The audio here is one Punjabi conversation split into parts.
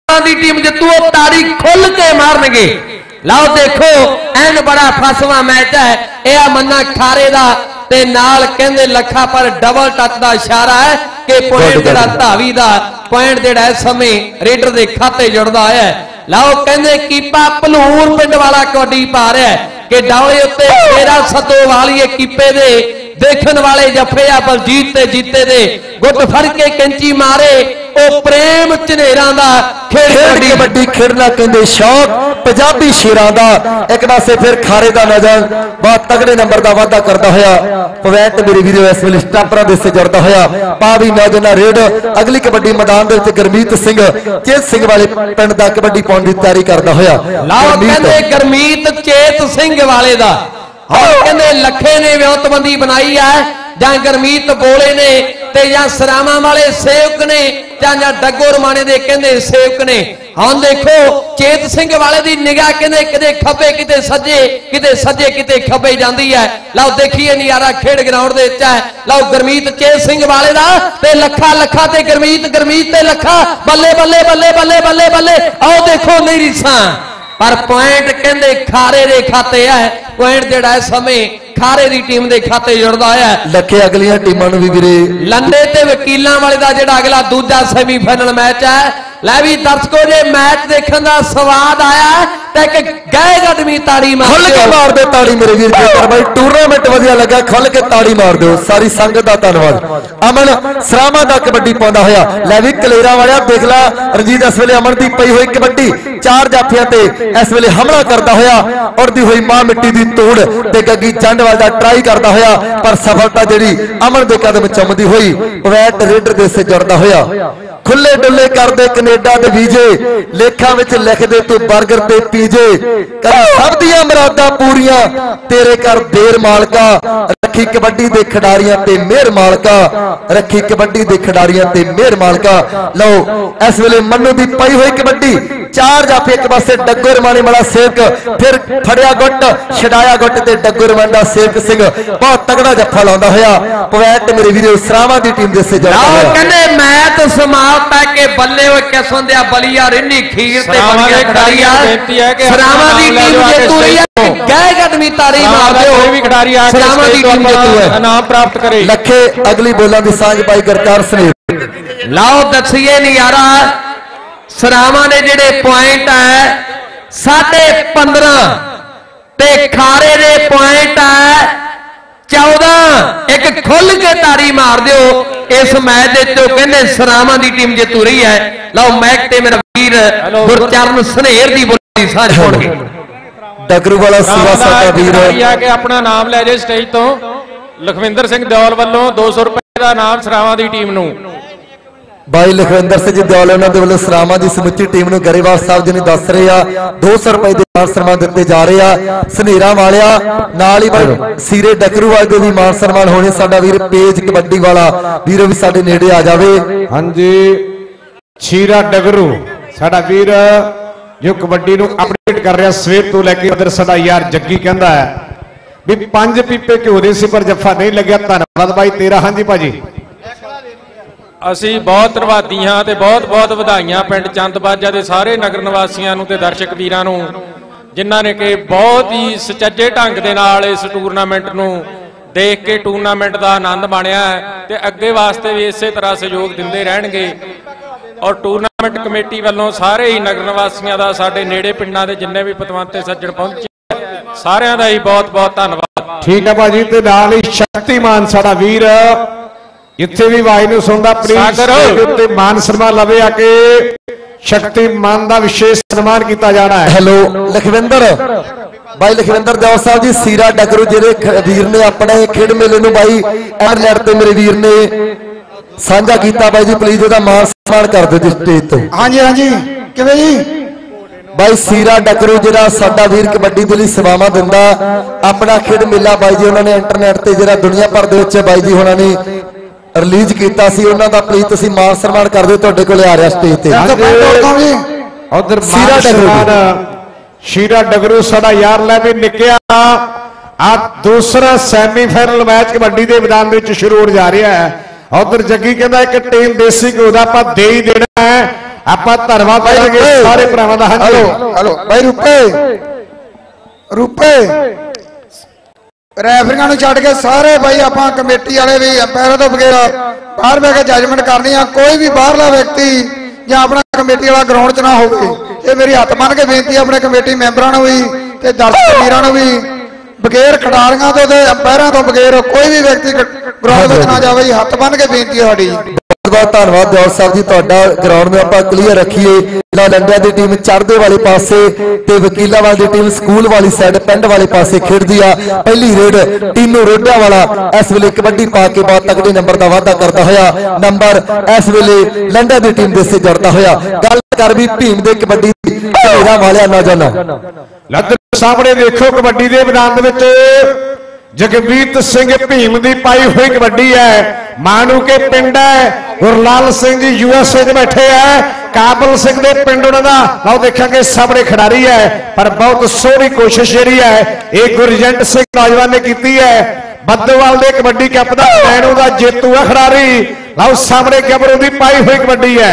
दी टीम जितू ताड़ी खुल के मारनगे। लाओ देखो एन बड़ा फसवा मैच है यह मन्ना खारे दा ते नाल कहंदे लखा पर डबल टच का इशारा है कि पॉइंट जिहड़ा धावी दा पॉइंट जिहड़ा इस समय रेडर के खाते जुड़दा है। लाओ कहंदे कीपा भलूर पिंड वाला कबड्डी पा रहा है कि डाले उत्ते तेरा सदो वाली कीपे दे देखन वाले जफिया बलजीत ते जीते दे गुट फड़ के कैंची मारे ओ प्रेम झनेरा दा खेड कबड्डी खेडना कहंदे शौक पंजाबी शेरां दा। एक पासे फिर खारे दा नजर बहुत तगड़े नंबर का वादा करता होया पॉइंट मेरे वीरो इस वेले स्टापरा दे से जुड़दा होया पावी नौजवान रेड। अगली कबड्डी मैदान दे विच गुरमीत सिंह चेत सिंह वाले पिंड दा कबड्डी पाउण दी तैयारी करदा होया। लाओ कहंदे गुरमीत चेत सिंह वाले दा और कहंदे लखे ने विउतबंदी बनाई है जां गुरमीत बोले ने ते जां सरामा वाले सेवक ने जां डग्गो रमाने दे कहंदे सेवक ने। हुण देखो चेत सिंह वाले दी निगाह कहंदे किते खब्बे किते सज्जे किते खब्बे जांदी है। लाओ देखिए नजारा खेड ग्राउंड दे विच है। लाओ गुरमीत चेत सिंह वाले दा ते लखा ते गुरमीत ते लखा बल्ले बल्ले बल्ले बल्ले बल्ले बल्ले। आओ देखो नहीं रिसा पर पॉइंट कहंदे खारे दे खाते है। पॉइंट जिहड़ा इस समय खारे दी टीम दे खाते जुड़दा है। लखे अगलियां टीमां नूं वी वीरे लंडे ते वकीलां वाले दा जिहड़ा अगला दूजा सेमीफाइनल मैच है। लै भी दर्शकों जे मैच देखण दा स्वाद आया ते एक गए गडमी ताड़ी मार के मार दे ताड़ी मेरे वीर जेकर भाई टूर्नामेंट वधिया लगा खुल के ताड़ी मार दो सारी संगत दा धन्नवाद। अमन सरामा दा कबड्डी पाउंदा होया लै भी कलेरा वाला देख ला रंजीत इस वेले अमन दी पई हुई कबड्डी चार जाफियां ते इस वेले हमला करदा होया और दी हुई मां मिट्टी दी तोड़ ते गग्गी चंडवाल दा ट्राई करदा होया पर सफलता जेड़ी अमन दे कदम चुमदी हुई वैट रेडर दे से जुड़दा होया। खुले डुले कर दे कनेडा दे वीजे लेखा विच लिख दे तू बर्गर ते पीजे कर सब दियां मुरादां पूरियां तेरे कर देर मालका रखी कबड्डी दे खिडारियां ते मेहर मालका रखी कबड्डी दे खिडारियां ते मेहर मालका। लो इस वेले मन्नू दी पई हुई कबड्डी चार जाफे एक पासे डग्गो रमाने वाला सेवक फिर फड़िया गुट छड़ाया गुट ते डग्गो रमान दा सेवक सिंह बहुत तगड़ा जफा लाउंदा होया पॉइंट मेरे वीरो सरामा दी टीम दे से जुड़दा होया। कहंदे मैच समाप्त है कि बल्ले होए किस्म दे बलिया रिन्नी खीर ते बलिया खिडारिया सरामा दी टीम जेतू रही है। गए कदमी तारी मार दे कोई भी खिडारी आ सरामा दी टीम जेतू है इनाम प्राप्त करे। लखे अगली बोलां दी सांझ पाई करतार स्नेह। लाओ दसिए नजारा सरामा ने जेडे पॉइंट है 15.5 ते खारे दे पॉइंट है 14। एक खुल के तारी मार दो इस मैच कहते सरामा की टीम जितू रही है। लाओ मैक ते मेरा वीर गुरचरण स्नेहर की बोली साझ छोड़ के डगरू वाला वीर अपना नाम लै जाए स्टेज तो लखविंदर सिंह दौल वालों 200 रुपए का नाम सरामा की टीम नूं भाई लखविंदर सिंह जी दौल उन्होंने वालों सरामा की समुची टीम नूं गरेवाल साहब जी ने दस रहे हैं 200 रुपए के मान सम्मान दिते जा रहे हैं। सनेरा वालिया नाल ही भाई सीरे डकरू वाले भी मान सम्मान होने साडा वीर पेज कबड्डी वाला वीर भी साडे नेड़े आ जावे। हाँ जी छीरा डगरू साडा वीर जो कबड्डी नूं अपडेट कर रहा सवेर तो लैके उधर साडा यार जग्गी कहंदा है भी 5 पीपे घ्यो दे सी पर जफा नहीं लग्या। धन्नवाद भाई तेरा। हाँ जी भाजी असी बहुत धन्यवादी हाँ ते बहुत बहुत वधाइयां पिंड चंदबाजा के सारे नगर निवासियों नूं ते दर्शक वीरां नूं जिन्हां ने कि बहुत ही सुचज्जे ढंग दे नाल इस टूरनामेंट नूं देख के टूरनामेंट का आनंद माणिया है ते अगे वास्ते भी इसे तरह सहयोग दिंदे रहणगे। और टूरनामेंट कमेटी वालों सारे ही नगर निवासियों का साडे नेड़े पिंडां दे जिन्ने भी पतवंते सज्जण पहुंचे सारियां दा ही बहुत बहुत धन्नवाद। ठीक है भाजी ते नाल ही शक्तिमान साडा वीर इत्थे भी वाई नूं सुणदा प्लीज मान सम्मान लवे आके शक्तिमान का विशेष सम्मान किया जाना है। हेलो लखविंदर भाई लखविंदर दौर साहब जी सीरा डगरू जिहड़े वीर ने अपने खेड मेले नूं भाई इंटरनेट ते मेरे वीर ने साझा किया भाई जी प्लीज ਉਹਦਾ मान सम्मान कर दो जी स्टेज तो। हाँ जी किवें जी भाई सीरा डगरू जिहड़ा साडा वीर कबड्डी दे लई सेवावां दिंदा अपना खेड मेला भाई जी उन्होंने इंटरनेट ते जिहड़ा दुनिया भर दे विच भाई जी हुणां ने रिलीज किया सी उन्हां दा प्लीज तुसीं मान सम्मान कर दो तुहाडे कोले आ रहा स्टेज ते। उधर शीरा डगरू साडा यार लै भी निकिया आ दूसरा सैमीफाइनल मैच कबड्डी के मैदान में शुरू हो जा रहा है। उधर जग्गी कहता एक टीम देसी घ्यो दा आपां दे ही देना है ਆਪਾਂ ਧੰਨਵਾਦ ਕਰਾਂਗੇ ਸਾਰੇ ਭਰਾਵਾਂ ਦਾ। हेलो हेलो भाई रुपे रुपे ਰੈਫਰੀਆਂ ਨੂੰ ਛੱਡ ਕੇ ਸਾਰੇ ਬਾਈ ਆਪਾਂ ਕਮੇਟੀ ਵਾਲੇ ਵੀ ਅੰਪਾਇਰਾਂ ਤੋਂ ਬਗੈਰ ਬਾਹਰ ਬਹਿ ਕੇ ਜੱਜਮੈਂਟ ਕਰਨੀ ਆ। ਕੋਈ ਵੀ ਬਾਹਰਲਾ ਵਿਅਕਤੀ ਜਾਂ ਆਪਣਾ ਕਮੇਟੀ ਵਾਲਾ ਗਰਾਊਂਡ 'ਚ ਨਾ ਹੋਵੇ। ਇਹ ਮੇਰੀ ਹੱਥ ਮੰਨ ਕੇ ਬੇਨਤੀ ਹੈ ਆਪਣੇ ਕਮੇਟੀ ਮੈਂਬਰਾਂ ਨੂੰ ਵੀ ਤੇ ਦਰਸ਼ਕ ਵੀਰਾਂ ਨੂੰ ਵੀ, ਬਗੈਰ ਖਿਡਾਰੀਆਂ ਤੋਂ ਤੇ ਅੰਪਾਇਰਾਂ ਤੋਂ ਬਗੈਰ ਕੋਈ ਵੀ ਵਿਅਕਤੀ ਗਰਾਊਂਡ ਵਿੱਚ ਨਾ ਜਾਵੇ ਜੀ। ਹੱਥ ਬੰਨ ਕੇ ਬੇਨਤੀ ਹੈ ਸਾਡੀ। बहुत धन्यवाद दिओल साहब जी, तुहाडा ग्राउंड में आप क्लीयर रखिए। लंडिया की टीम चढ़दे वाले पासे ते वकीलावाल की टीम स्कूल वाली साइड पिंड वाले पासे खेडदी आ। पहली रेड तीनों रोडिया वाला इस वेले कबड्डी पा के बहुत तगड़े नंबर का वाधा करता होया नंबर इस वेले लंडिया की टीम दे से जड़ता होया। गल कर भी भीम दे कबड्डी वाले नौजवान लद्दर सामने देखो कबड्डी के मैदान में जगमीत सिंह भीम की पाई हुई कबड्डी है। मानू के पिंड है, गुरलाल सिंह जी यूएसए च बैठे है, काबल सिंह के पिंड उन्होंने आओ देखेंगे सामने खिडारी है। पर बहुत सोहनी कोशिश जी है एक गुरजंट सिंह नौजवान ने की है। बद्दोवाल दे कबड्डी कप का मैनू का जेतू है खिडारी। आओ सामने गबरू की पाई हुई कबड्डी है।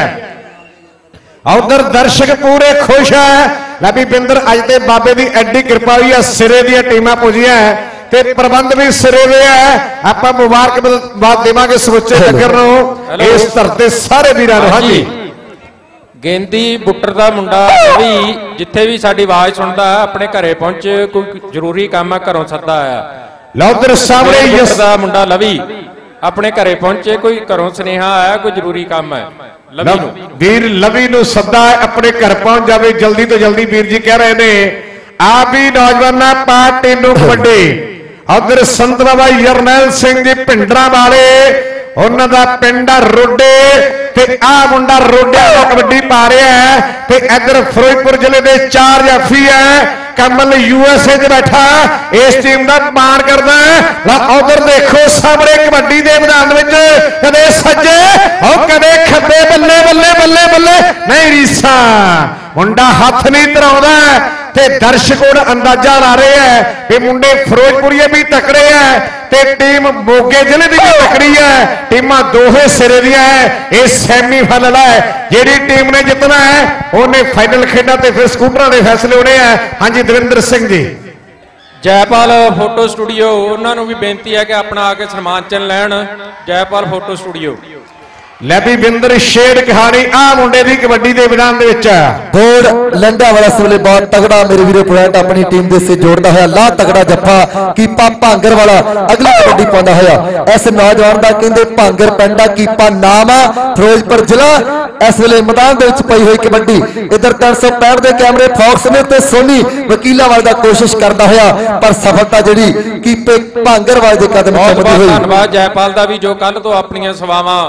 उधर दर्शक पूरे खुश है। लभी बिंदर अज के बाबे की एडी कृपा हुई है, सिरे दी टीमां पुजिया है ते प्रबंध भी सिरे दे है। आपां मुबारकबाद देवांगे समੁੱਚੇ नगर ਨੂੰ इस धरते सारे वीरां ਨੂੰ। हाँ जी गेंदी बुट्टर का मुंडा भी जिथे भी साडी आवाज सुनता अपने घरे पहुंचे, कोई जरूरी काम है घरों सद्दा आया। लो उधर सामने बुट्टर का मुंडा लवी अपने घरे पहुंचे, कोई घरों सुनेहा आया, कोई जरूरी काम है। वीर लवी नूं सद्दा अपने घर पहुंच जावे जल्दी तो जल्दी। वीर जी कह रहे ने आप भी नौजवान पार्टी नूं कबड्डी। उधर संत बाबा यरनैल सिंह जी पिंडरा वाले उन्हां दा पिंड रोडे ते आ मुंडा रोडिया दा कबड्डी पा रहा है। ते इधर फिरोजपुर जिले के 4 जाफी है। कमल यूएसए च बैठा इस टीम का मान करता है। उधर देखो सामने कबड्डी के मैदान में कदे सज्जे और कदे खब्बे, बल्ले बल्ले बल्ले बल्ले नहीं रीसा मुंडा हाथ नहीं धराउंदा ते दर्शक अंदाजा ला रहे हैं कि मुंडे फिरोजपुरी भी तकड़े है ते टीम मोगे जिले की भी तकड़ी है। टीमां दोहे सिरे दियां है। ये सैमीफाइनल है, जिहड़ी टीम ने जितना है उन्हें फाइनल खेलना ते फिर स्कूटरां दे फैसले होने हैं। हाँ जी दविंदर सिंह जी जयपाल फोटो स्टूडियो उन्होंने भी बेनती है कि अपना आके सन्मान चिन्ह लैन। जयपाल फोटो स्टूडियो लैबी बिंदर शेर कहानी आ मुंडे की कबड्डी के मैदान बोर्ड लंडा वाला इस वेले बहुत तगड़ा मेरे वीरो पॉइंट अपनी टीम दे से जोड़ता है। ला तगड़ा जफा कीपा भांगर वाला अगली कबड्डी पाਉਂਦਾ होया। इस नौजवान का कहते भांगर पिंड कीपा नाम आ, फिरोजपुर जिला। इस वेले मैदान दे विच पई हुई कबड्डी इधर 365 के कैमरे फॉक्स ने ते सोनी वकीलावाल दा कोशिश करता होया पर सफलता जिहड़ी कीपे भांगर वाले दे कदम बहुत बहुत धन्यवाद जयपाल दा भी जो कल तो अपनी सवावां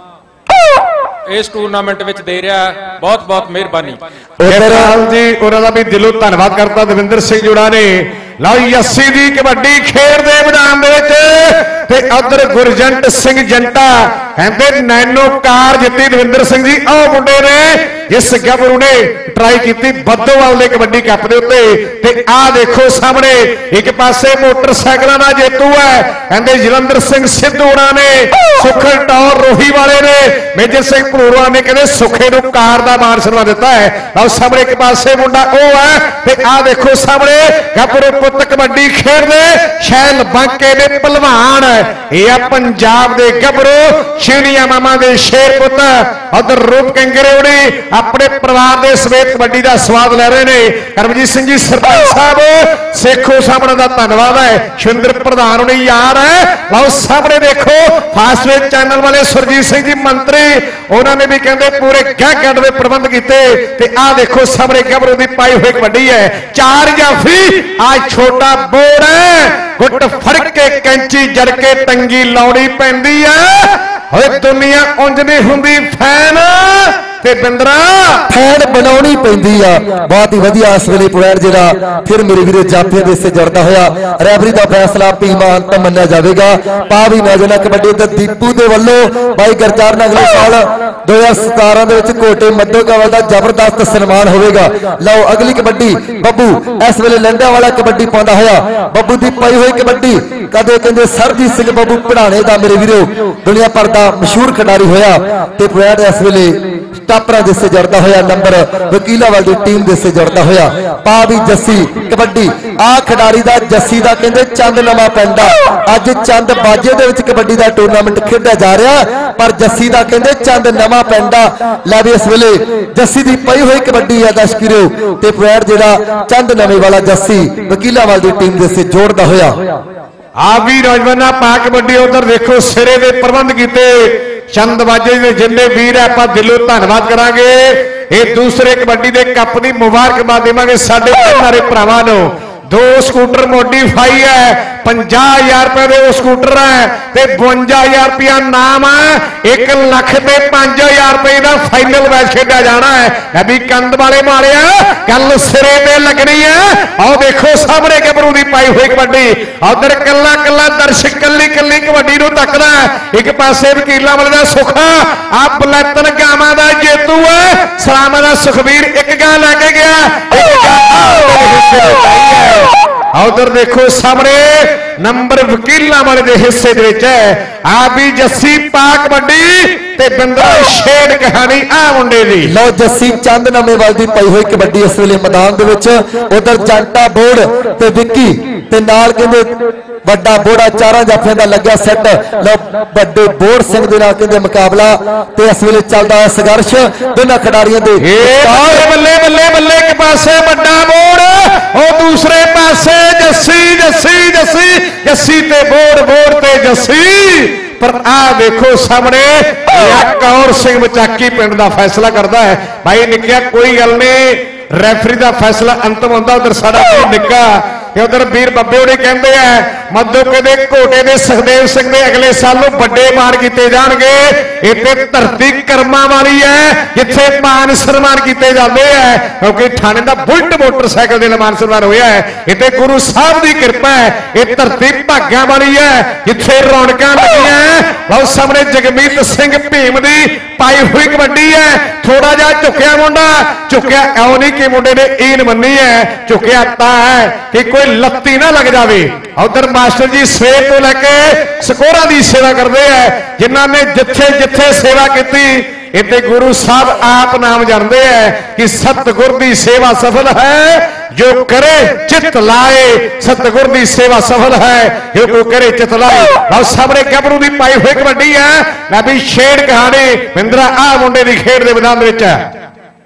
इस टूरनामेंट में दे रहा है। बहुत बहुत मेहरबानी जी उन्होंने भी दिलों धन्यवाद करता दविंदर सिंह जुड़ा ने। लो 80 की कबड्डी खेड दे मैदान ते उधर गुरजंट सिंह जंटा कहते नैनो कार जिती दविंदर सिंह जी। आ मुंडे ने जिस गबरू ने ट्राई की बद्दोवाल दे कबड्डी कप दे उत्ते ते आ देखो सामने एक पासे मोटरसाइकिलों का जेतू है कहते जलंधर सिंह सिद्धू ने, सुखल टौर रोही वाले ने, मेजर सिंह भरूरा ने कहते सुखे नूं कार का मान सन्मान दिता है। और सामने एक पासे मुंडा ओ है ते आ देखो सामने गबरू पुत कबड्डी खेडदे शैल बांके दे पहलवान या पंजाब दे गबरू शिवनिया मामा दे शेर पुत। उधर रूप कंगरे उड़ी अपने परिवार के समेत कबड्डी का स्वाद ले रहे हैं। करमजीत सिंह जी सरपंच साहब सेखो सामने का धन्यवाद है। शिविंदर प्रधान उन्हें यार है। लो सामने देखो फास्टवेज चैनल वाले सुरजीत सिंह जी मंत्री उन्होंने भी कहते पूरे गह गढ़ के प्रबंध किए। आ देखो सामने गबरू की पाई हुई कबड्डी है। 4 जाफी आज छोटा बोर्ड है गुट फड़ के कैंची जड़ के टंगी लाउनी पैंदी है। दुनिया उंज नहीं हुंदी फैन ते बिंदरा फैन बनाउणी पैंदी आ। बहुत ही वधिया इस वेले पॉइंट जिहड़ा फिर मेरे वीरे जाफिया दे से जड़दा होया। रेफरी दा फैसला भीमा अंत मन्निया जावेगा। पा भी नौजवान कबड्डी ते दीपू दे वल्लों भाई गरचार ने अगले साल 2017 दे विच कोटे मद्धोकावल दा जबरदस्त सन्मान होवेगा। लो अगली कबड्डी बब्बू इस वेले लंडा वाला कबड्डी पाਉਂਦਾ होया। बब्बू दी पाई हुई कबड्डी कदे कहंदे सरजीत सिंह बब्बू पढ़ाने दा मेरे वीरो दुनिया भर दा मशहूर खिडारी होया ते पॉइंट इस वेले ਟਾਪਰਾ ਦੇ ਸੇ ਜੜਦਾ ਹੋਇਆ ਨੰਬਰ ਵਕੀਲਾਵਾਲ ਦੀ ਟੀਮ ਦੇ ਸੇ ਜੜਦਾ ਹੋਇਆ ਪਾ ਵੀ ਜੱਸੀ ਕਬੱਡੀ ਆ ਖਿਡਾਰੀ ਦਾ ਜੱਸੀ ਦਾ ਕਹਿੰਦੇ ਚੰਦ ਨਵਾਂ ਪਿੰਡ ਆ ਅੱਜ ਚੰਦ ਬਾਜੇ ਦੇ ਵਿੱਚ ਕਬੱਡੀ ਦਾ ਟੂਰਨਾਮੈਂਟ ਖੇਡਿਆ ਜਾ ਰਿਹਾ ਪਰ ਜੱਸੀ ਦਾ ਕਹਿੰਦੇ ਚੰਦ ਨਵਾਂ ਪਿੰਡ ਆ ਲੈ ਵੀ ਇਸ ਵੇਲੇ ਜੱਸੀ ਦੀ ਪਈ ਹੋਈ ਕਬੱਡੀ ਆ ਦਸ਼ਕੀਰੋ ਤੇ ਪੁਆਇੰਟ ਜਿਹੜਾ ਚੰਦ ਨਵੇਂ ਵਾਲਾ ਜੱਸੀ ਵਕੀਲਾਵਾਲ ਦੀ ਟੀਮ ਦੇ ਸੇ ਜੋੜਦਾ ਹੋਇਆ ਆ ਵੀ ਨੌਜਵਾਨਾਂ ਪਾ ਕਬੱਡੀ ਉਧਰ ਦੇਖੋ ਸਿਰੇ ਦੇ ਪ੍ਰਬੰਧ ਕੀਤੇ ਚੰਦ ਬਾਜੇ ਦੇ ਜਿੰਨੇ ਵੀਰ ਆਪਾਂ ਦਿਲੋਂ ਧੰਨਵਾਦ ਕਰਾਂਗੇ ਇਹ ਦੂਸਰੇ ਕਬੱਡੀ ਦੇ ਕੱਪ ਦੀ ਮੁਬਾਰਕਬਾਦ ਦੇਵਾਂਗੇ ਸਾਡੇ ਸਾਰੇ ਭਰਾਵਾਂ ਨੂੰ 2 ਸਕੂਟਰ ਮੋਡੀਫਾਈ ਹੈ 50,000 ਰੁਪਏ ਦੇ ਉਹ ਸਕੂਟਰ ਹੈ ਤੇ 52,000 ਰੁਪਇਆ ਨਾਮ ਹੈ 1 ਲੱਖ ਤੇ 5,000 ਰੁਪਏ ਦਾ ਫਾਈਨਲ ਮੈਚ ਖੇਡਿਆ ਜਾਣਾ ਹੈ ਅਭੀ ਕੰਦ ਵਾਲੇ ਮਾਰਿਆ ਕੱਲ ਸਿਰੇ ਤੇ ਲੱਗਣੀ ਹੈ ਆਓ ਦੇਖੋ ਸਾਹਮਣੇ ਗੱਭਰੂ ਦੀ ਪਾਈ ਹੋਈ ਕਬੱਡੀ ਉਧਰ ਕੱਲਾ ਕੱਲਾ ਦਰਸ਼ਕ ਕੱਲੀ ਕੱਲੀ ਕਬੱਡੀ ਨੂੰ ਤੱਕਦਾ ਇੱਕ ਪਾਸੇ ਵਕੀਲਾਂ ਵਾਲੇ ਦਾ ਸੁਖਾ ਆ ਬਲੈਤਨ ਗਾਵਾਂ ਦਾ ਜੇਤੂ ਹੈ ਸਲਾਮਾਂ ਦਾ ਸੁਖਵੀਰ ਇੱਕ ਗਾਂ ਲੈ ਕੇ ਗਿਆ ਇੱਕ ਗਾਂ ਉਧਰ ਦੇਖੋ ਸਾਹਮਣੇ ਨੰਬਰ ਵਕੀਲਾਂ ਵਾਲੇ ਦੇ ਹਿੱਸੇ ਦੇ ਵਿੱਚ ਹੈ ਆ ਵੀ ਜੱਸੀ ਪਾ ਕਬੱਡੀ ਤੇ ਬਿੰਦਰ ਸ਼ੇਡ ਕਹਾਣੀ ਆ ਮੁੰਡੇ ਦੀ ਲਓ ਜੱਸੀ ਚੰਦ ਨਵੇਂਵਾਲ ਦੀ ਪਈ ਹੋਈ ਕਬੱਡੀ ਇਸ ਵੇਲੇ ਮੈਦਾਨ ਦੇ ਵਿੱਚ ਉਧਰ ਜੰਟਾ ਬੋਰਡ ਤੇ ਵਿੱਕੀ ਤੇ ਨਾਲ ਕਹਿੰਦੇ ਵੱਡਾ ਬੋੜਾ ਚਾਰਾਂ ਜਾਫਿਆਂ ਦਾ ਲੱਗਿਆ ਸੈੱਟ ਲਓ ਵੱਡੇ ਬੋੜ ਸਿੰਘ ਦੇ ਨਾਲ ਕਹਿੰਦੇ ਮੁਕਾਬਲਾ ਤੇ ਇਸ ਵੇਲੇ ਚੱਲਦਾ ਹੈ ਸੰਘਰਸ਼ ਦੋਨਾਂ ਖਿਡਾਰੀਆਂ ਦੇ ਬੱਲੇ ਬੱਲੇ ਬੱਲੇ ਇੱਕ ਪਾਸੇ ਵੱਡਾ ਬੋੜ ਉਹ ਦੂਸਰੇ ਪਾਸੇ ਜੱਸੀ ਜੱਸੀ ਜੱਸੀ ਜੱਸੀ ਤੇ ਬੋੜ ਤੇ ਜੱਸੀ ਪਰ ਆ ਦੇਖੋ ਸਾਹਮਣੇ ਕੌਰ ਸਿੰਘ ਮਚਾਕੀ ਪਿੰਡ ਦਾ ਫੈਸਲਾ ਕਰਦਾ ਹੈ ਭਾਈ ਨਿੱਕਿਆ ਕੋਈ ਗੱਲ ਨਹੀਂ ਰੈਫਰੀ ਦਾ ਫੈਸਲਾ ਅੰਤਮ ਹੁੰਦਾ ਉਧਰ ਸਾਡਾ ਨਿੱਕਾ ਤੇ ਉਧਰ ਵੀਰ ਬੱਬੇ ਉਹਨੇ ਕਹਿੰਦੇ ਆ ਮੱਦੋਕੇ ਦੇ ਘੋਟੇ ਦੇ ਸੁਖਦੇਵ ਸਿੰਘ ਦੇ ਅਗਲੇ ਸਾਲ ਨੂੰ ਵੱਡੇ ਮਾਣ ਕੀਤੇ ਜਾਣਗੇ ਇੱਥੇ ਧਰਤੀ ਕਰਮਾਂ ਵਾਲੀ ਹੈ ਜਿੱਥੇ ਮਾਨ ਸਨਮਾਨ ਕੀਤੇ ਜਾਂਦੇ ਆ ਕਿਉਂਕਿ ਥਾਣੇ ਦਾ ਬੁਲਟ ਮੋਟਰਸਾਈਕਲ ਦੇ ਮਾਨ ਸਨਮਾਨ ਹੋਇਆ ਹੈ ਇੱਥੇ ਗੁਰੂ ਸਾਹਿਬ ਦੀ ਕਿਰਪਾ ਹੈ ਇਹ ਧਰਤੀ ਭਾਗਾਂ ਵਾਲੀ ਹੈ ਜਿੱਥੇ ਰੌਣਕਾਂ ਲੱਗੀਆਂ ਬਹੁਤ ਸਾਹਮਣੇ ਜਗਮੀਤ ਸਿੰਘ ਭੀਮ ਦੀ ਪਾਈ ਹੋਈ ਕਬੱਡੀ ਹੈ ਥੋੜਾ ਜਿਹਾ ਝੁਕਿਆ ਮੁੰਡਾ ਝੁਕਿਆ ਐਉਂ ਨਹੀਂ ਕਿ ਮੁੰਡੇ ਨੇ ਈਨ ਮੰਨੀ ਹੈ ਝੁਕਿਆ ਤਾਂ ਹੈ ਕਿ ਕੋਈ ਲੱਤੀ ਨਾ ਲੱਗ ਜਾਵੇ ਉਧਰ ਮਾਸਟਰ ਜੀ ਸਵੇਰ ਤੋਂ ਲੈ ਕੇ ਸਕੋਰਾਂ ਦੀ ਸੇਵਾ ਕਰਦੇ ਆ ਜਿਨ੍ਹਾਂ ਨੇ ਜਿੱਥੇ ਜਿੱਥੇ ਸੇਵਾ ਕੀਤੀ ਇੱਥੇ ਗੁਰੂ ਸਾਹਿਬ ਆਪ ਨਾਮ ਜਾਣਦੇ ਆ ਕਿ ਸਤਿਗੁਰ ਦੀ ਸੇਵਾ ਸਫਲ ਹੈ ਜੋ ਕਰੇ ਚਿੱਤ ਲਾਏ ਸਤਿਗੁਰ ਦੀ ਸੇਵਾ ਸਫਲ ਹੈ ਜੋ ਕੋ ਕਰੇ ਚਿੱਤ ਲਾਏ ਲਓ ਸਾਹਮਣੇ ਗੱਭਰੂ ਦੀ ਪਾਈ ਹੋਈ ਕਬੱਡੀ ਹੈ ਲੈ ਵੀ ਛੇੜ ਕਹਾਣੀ ਮਿੰਦਰਾ ਆ ਮੁੰਡੇ ਦੀ ਖੇਡ ਦੇ ਮੈਦਾਨ ਵਿੱਚ ਹੈ